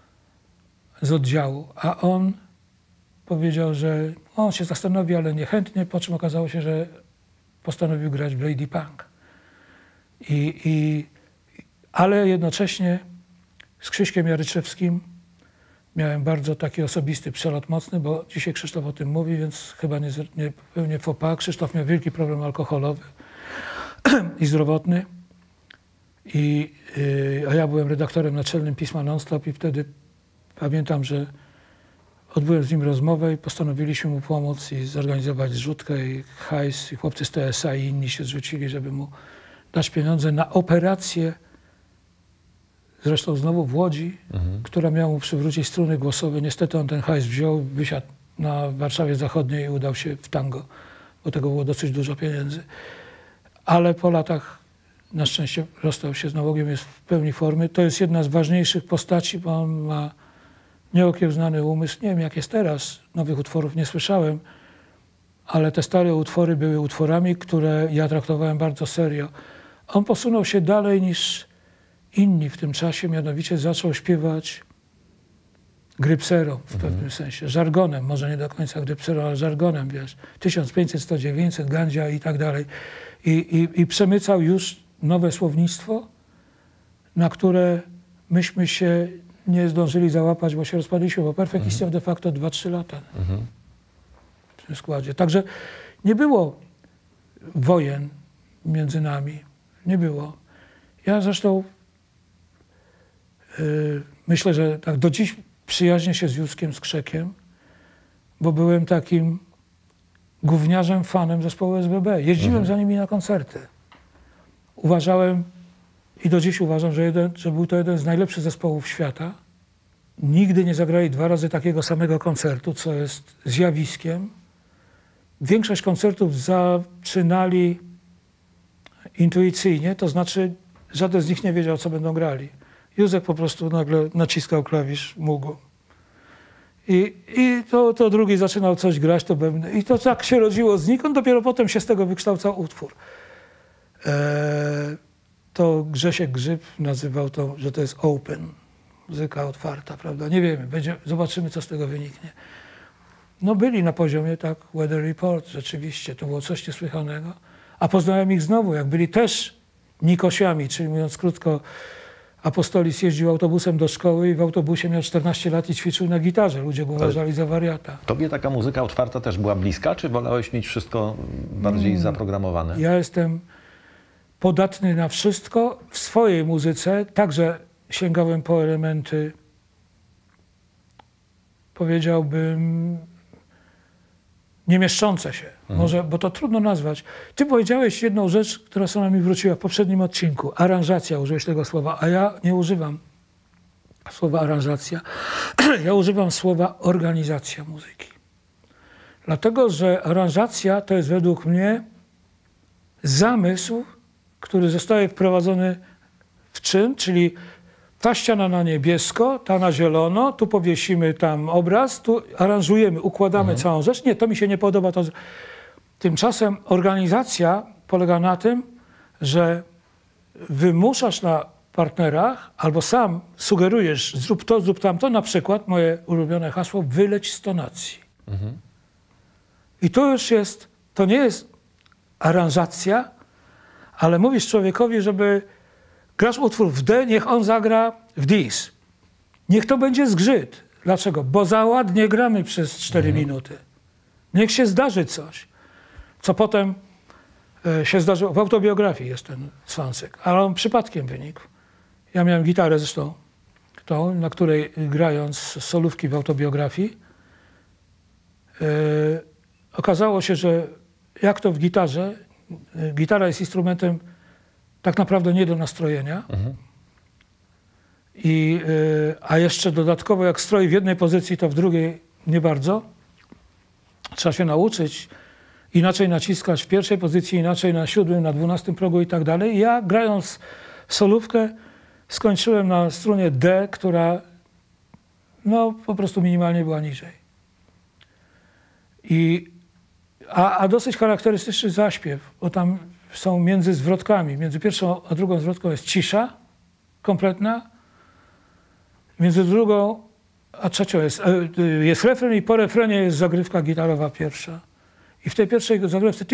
z oddziału, a on powiedział, że on się zastanowi, ale niechętnie, po czym okazało się, że postanowił grać w Lady Punk. I, i, ale jednocześnie z Krzyśkiem Jaryczewskim miałem bardzo taki osobisty przelot mocny, bo dzisiaj Krzysztof o tym mówi, więc chyba nie, nie pełnię faux pas. Krzysztof miał wielki problem alkoholowy i zdrowotny. I, yy, a ja byłem redaktorem naczelnym pisma Non-Stop i wtedy pamiętam, że odbyłem z nim rozmowę i postanowiliśmy mu pomóc i zorganizować zrzutkę i hajs. I chłopcy z T S A i inni się zrzucili, żeby mu dać pieniądze na operację, zresztą znowu w Łodzi, mhm. która miała mu przywrócić struny głosowe. Niestety on ten hajs wziął, wysiadł na Warszawie Zachodniej i udał się w tango, bo tego było dosyć dużo pieniędzy. Ale po latach na szczęście rozstał się z nałogiem, jest w pełni formy. To jest jedna z ważniejszych postaci, bo on ma nieokiełznany umysł. Nie wiem, jak jest teraz. Nowych utworów nie słyszałem, ale te stare utwory były utworami, które ja traktowałem bardzo serio. On posunął się dalej niż inni w tym czasie, mianowicie zaczął śpiewać grypserą w pewnym mhm. sensie, żargonem, może nie do końca grypserą, ale żargonem, wiesz, tysiąc pięćset, sto, dziewięćset, gandzia i tak dalej. I, i, i przemycał już nowe słownictwo, na które myśmy się nie zdążyli załapać, bo się rozpadliśmy, bo Perfekt istniał de facto dwa trzy lata mhm. w tym składzie. Także nie było wojen między nami, nie było. Ja zresztą yy, myślę, że tak do dziś przyjaźnię się z Józkiem Skrzekiem, bo byłem takim gówniarzem, fanem zespołu S B B. Jeździłem mhm. za nimi na koncerty. Uważałem i do dziś uważam, że, jeden, że był to jeden z najlepszych zespołów świata. Nigdy nie zagrali dwa razy takiego samego koncertu, co jest zjawiskiem. Większość koncertów zaczynali intuicyjnie, to znaczy żaden z nich nie wiedział, co będą grali. Józek po prostu nagle naciskał klawisz, mógł. I, i to, to drugi zaczynał coś grać, to bębny. I to tak się rodziło znikąd, dopiero potem się z tego wykształcał utwór. Eee, to Grzesiek Grzyb nazywał to, że to jest open, muzyka otwarta, prawda? Nie wiemy, będzie, zobaczymy, co z tego wyniknie. no byli na poziomie, tak, Weather Report, rzeczywiście, to było coś niesłychanego. A poznałem ich znowu, jak byli też Nikosiami, czyli mówiąc krótko, Apostolis jeździł autobusem do szkoły i w autobusie miał czternaście lat i ćwiczył na gitarze. Ludzie go uważali za wariata. Tobie taka muzyka otwarta też była bliska, czy wolałeś mieć wszystko bardziej mm. zaprogramowane? Ja jestem podatny na wszystko. W swojej muzyce także sięgałem po elementy, powiedziałbym, nie mieszczące się. Mhm. Może, bo to trudno nazwać. Ty powiedziałeś jedną rzecz, która sama mi wróciła w poprzednim odcinku. Aranżacja, użyłeś tego słowa, a ja nie używam słowa aranżacja. Ja używam słowa organizacja muzyki. Dlatego, że aranżacja to jest według mnie zamysł, który zostaje wprowadzony w czyn, czyli ta ściana na niebiesko, ta na zielono, tu powiesimy tam obraz, tu aranżujemy, układamy mhm. całą rzecz. Nie, to mi się nie podoba. To... Tymczasem organizacja polega na tym, że wymuszasz na partnerach albo sam sugerujesz, zrób to, zrób tamto. Na przykład moje ulubione hasło, wyleć z tonacji. Mhm. I to już jest, to nie jest aranżacja, ale mówisz człowiekowi, żeby grasz utwór w D, niech on zagra w dis. Niech to będzie zgrzyt. Dlaczego? Bo za ładnie gramy przez cztery mhm. minuty. Niech się zdarzy coś. Co potem e, się zdarzyło. W autobiografii jest ten swansek, ale on przypadkiem wynikł. Ja miałem gitarę zresztą, tą, na której grając solówki w autobiografii, e, okazało się, że jak to w gitarze, e, gitara jest instrumentem tak naprawdę nie do nastrojenia. Mhm. I, y, a jeszcze dodatkowo jak stroi w jednej pozycji, to w drugiej nie bardzo. Trzeba się nauczyć inaczej naciskać w pierwszej pozycji, inaczej na siódmym, na dwunastym progu i tak dalej. Ja grając solówkę skończyłem na strunie D, która no po prostu minimalnie była niżej. I, a, a dosyć charakterystyczny zaśpiew, bo tam są między zwrotkami, między pierwszą a drugą zwrotką jest cisza kompletna, między drugą a trzecią jest, jest refren i po refrenie jest zagrywka gitarowa pierwsza. I w tej pierwszej zagrywce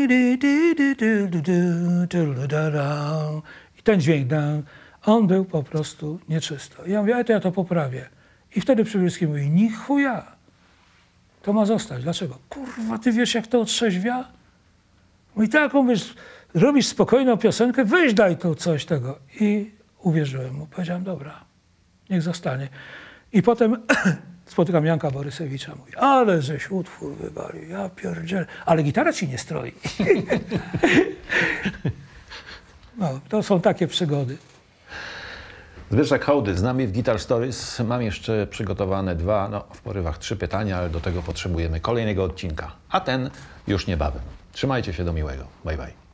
i ten dźwięk, on był po prostu nieczysto. I ja mówię, ale to ja to poprawię. I wtedy Przybylski mówi, ni chuja, to ma zostać. Dlaczego? Kurwa, ty wiesz, jak to otrzeźwia? Mówi, tak, mówisz, robisz spokojną piosenkę, weź daj tu coś tego. I uwierzyłem mu. Powiedziałem, dobra, niech zostanie. I potem spotykam Janka Borysewicza. Mówi, ale żeś utwór wywalił, ja pierdzielę. Ale gitara ci nie stroi. No, to są takie przygody. Zbyszek Hołdys z nami w Guitar Stories. Mam jeszcze przygotowane dwa, no w porywach trzy pytania, ale do tego potrzebujemy kolejnego odcinka. A ten już niebawem. Trzymajcie się, do miłego. Bye, bye.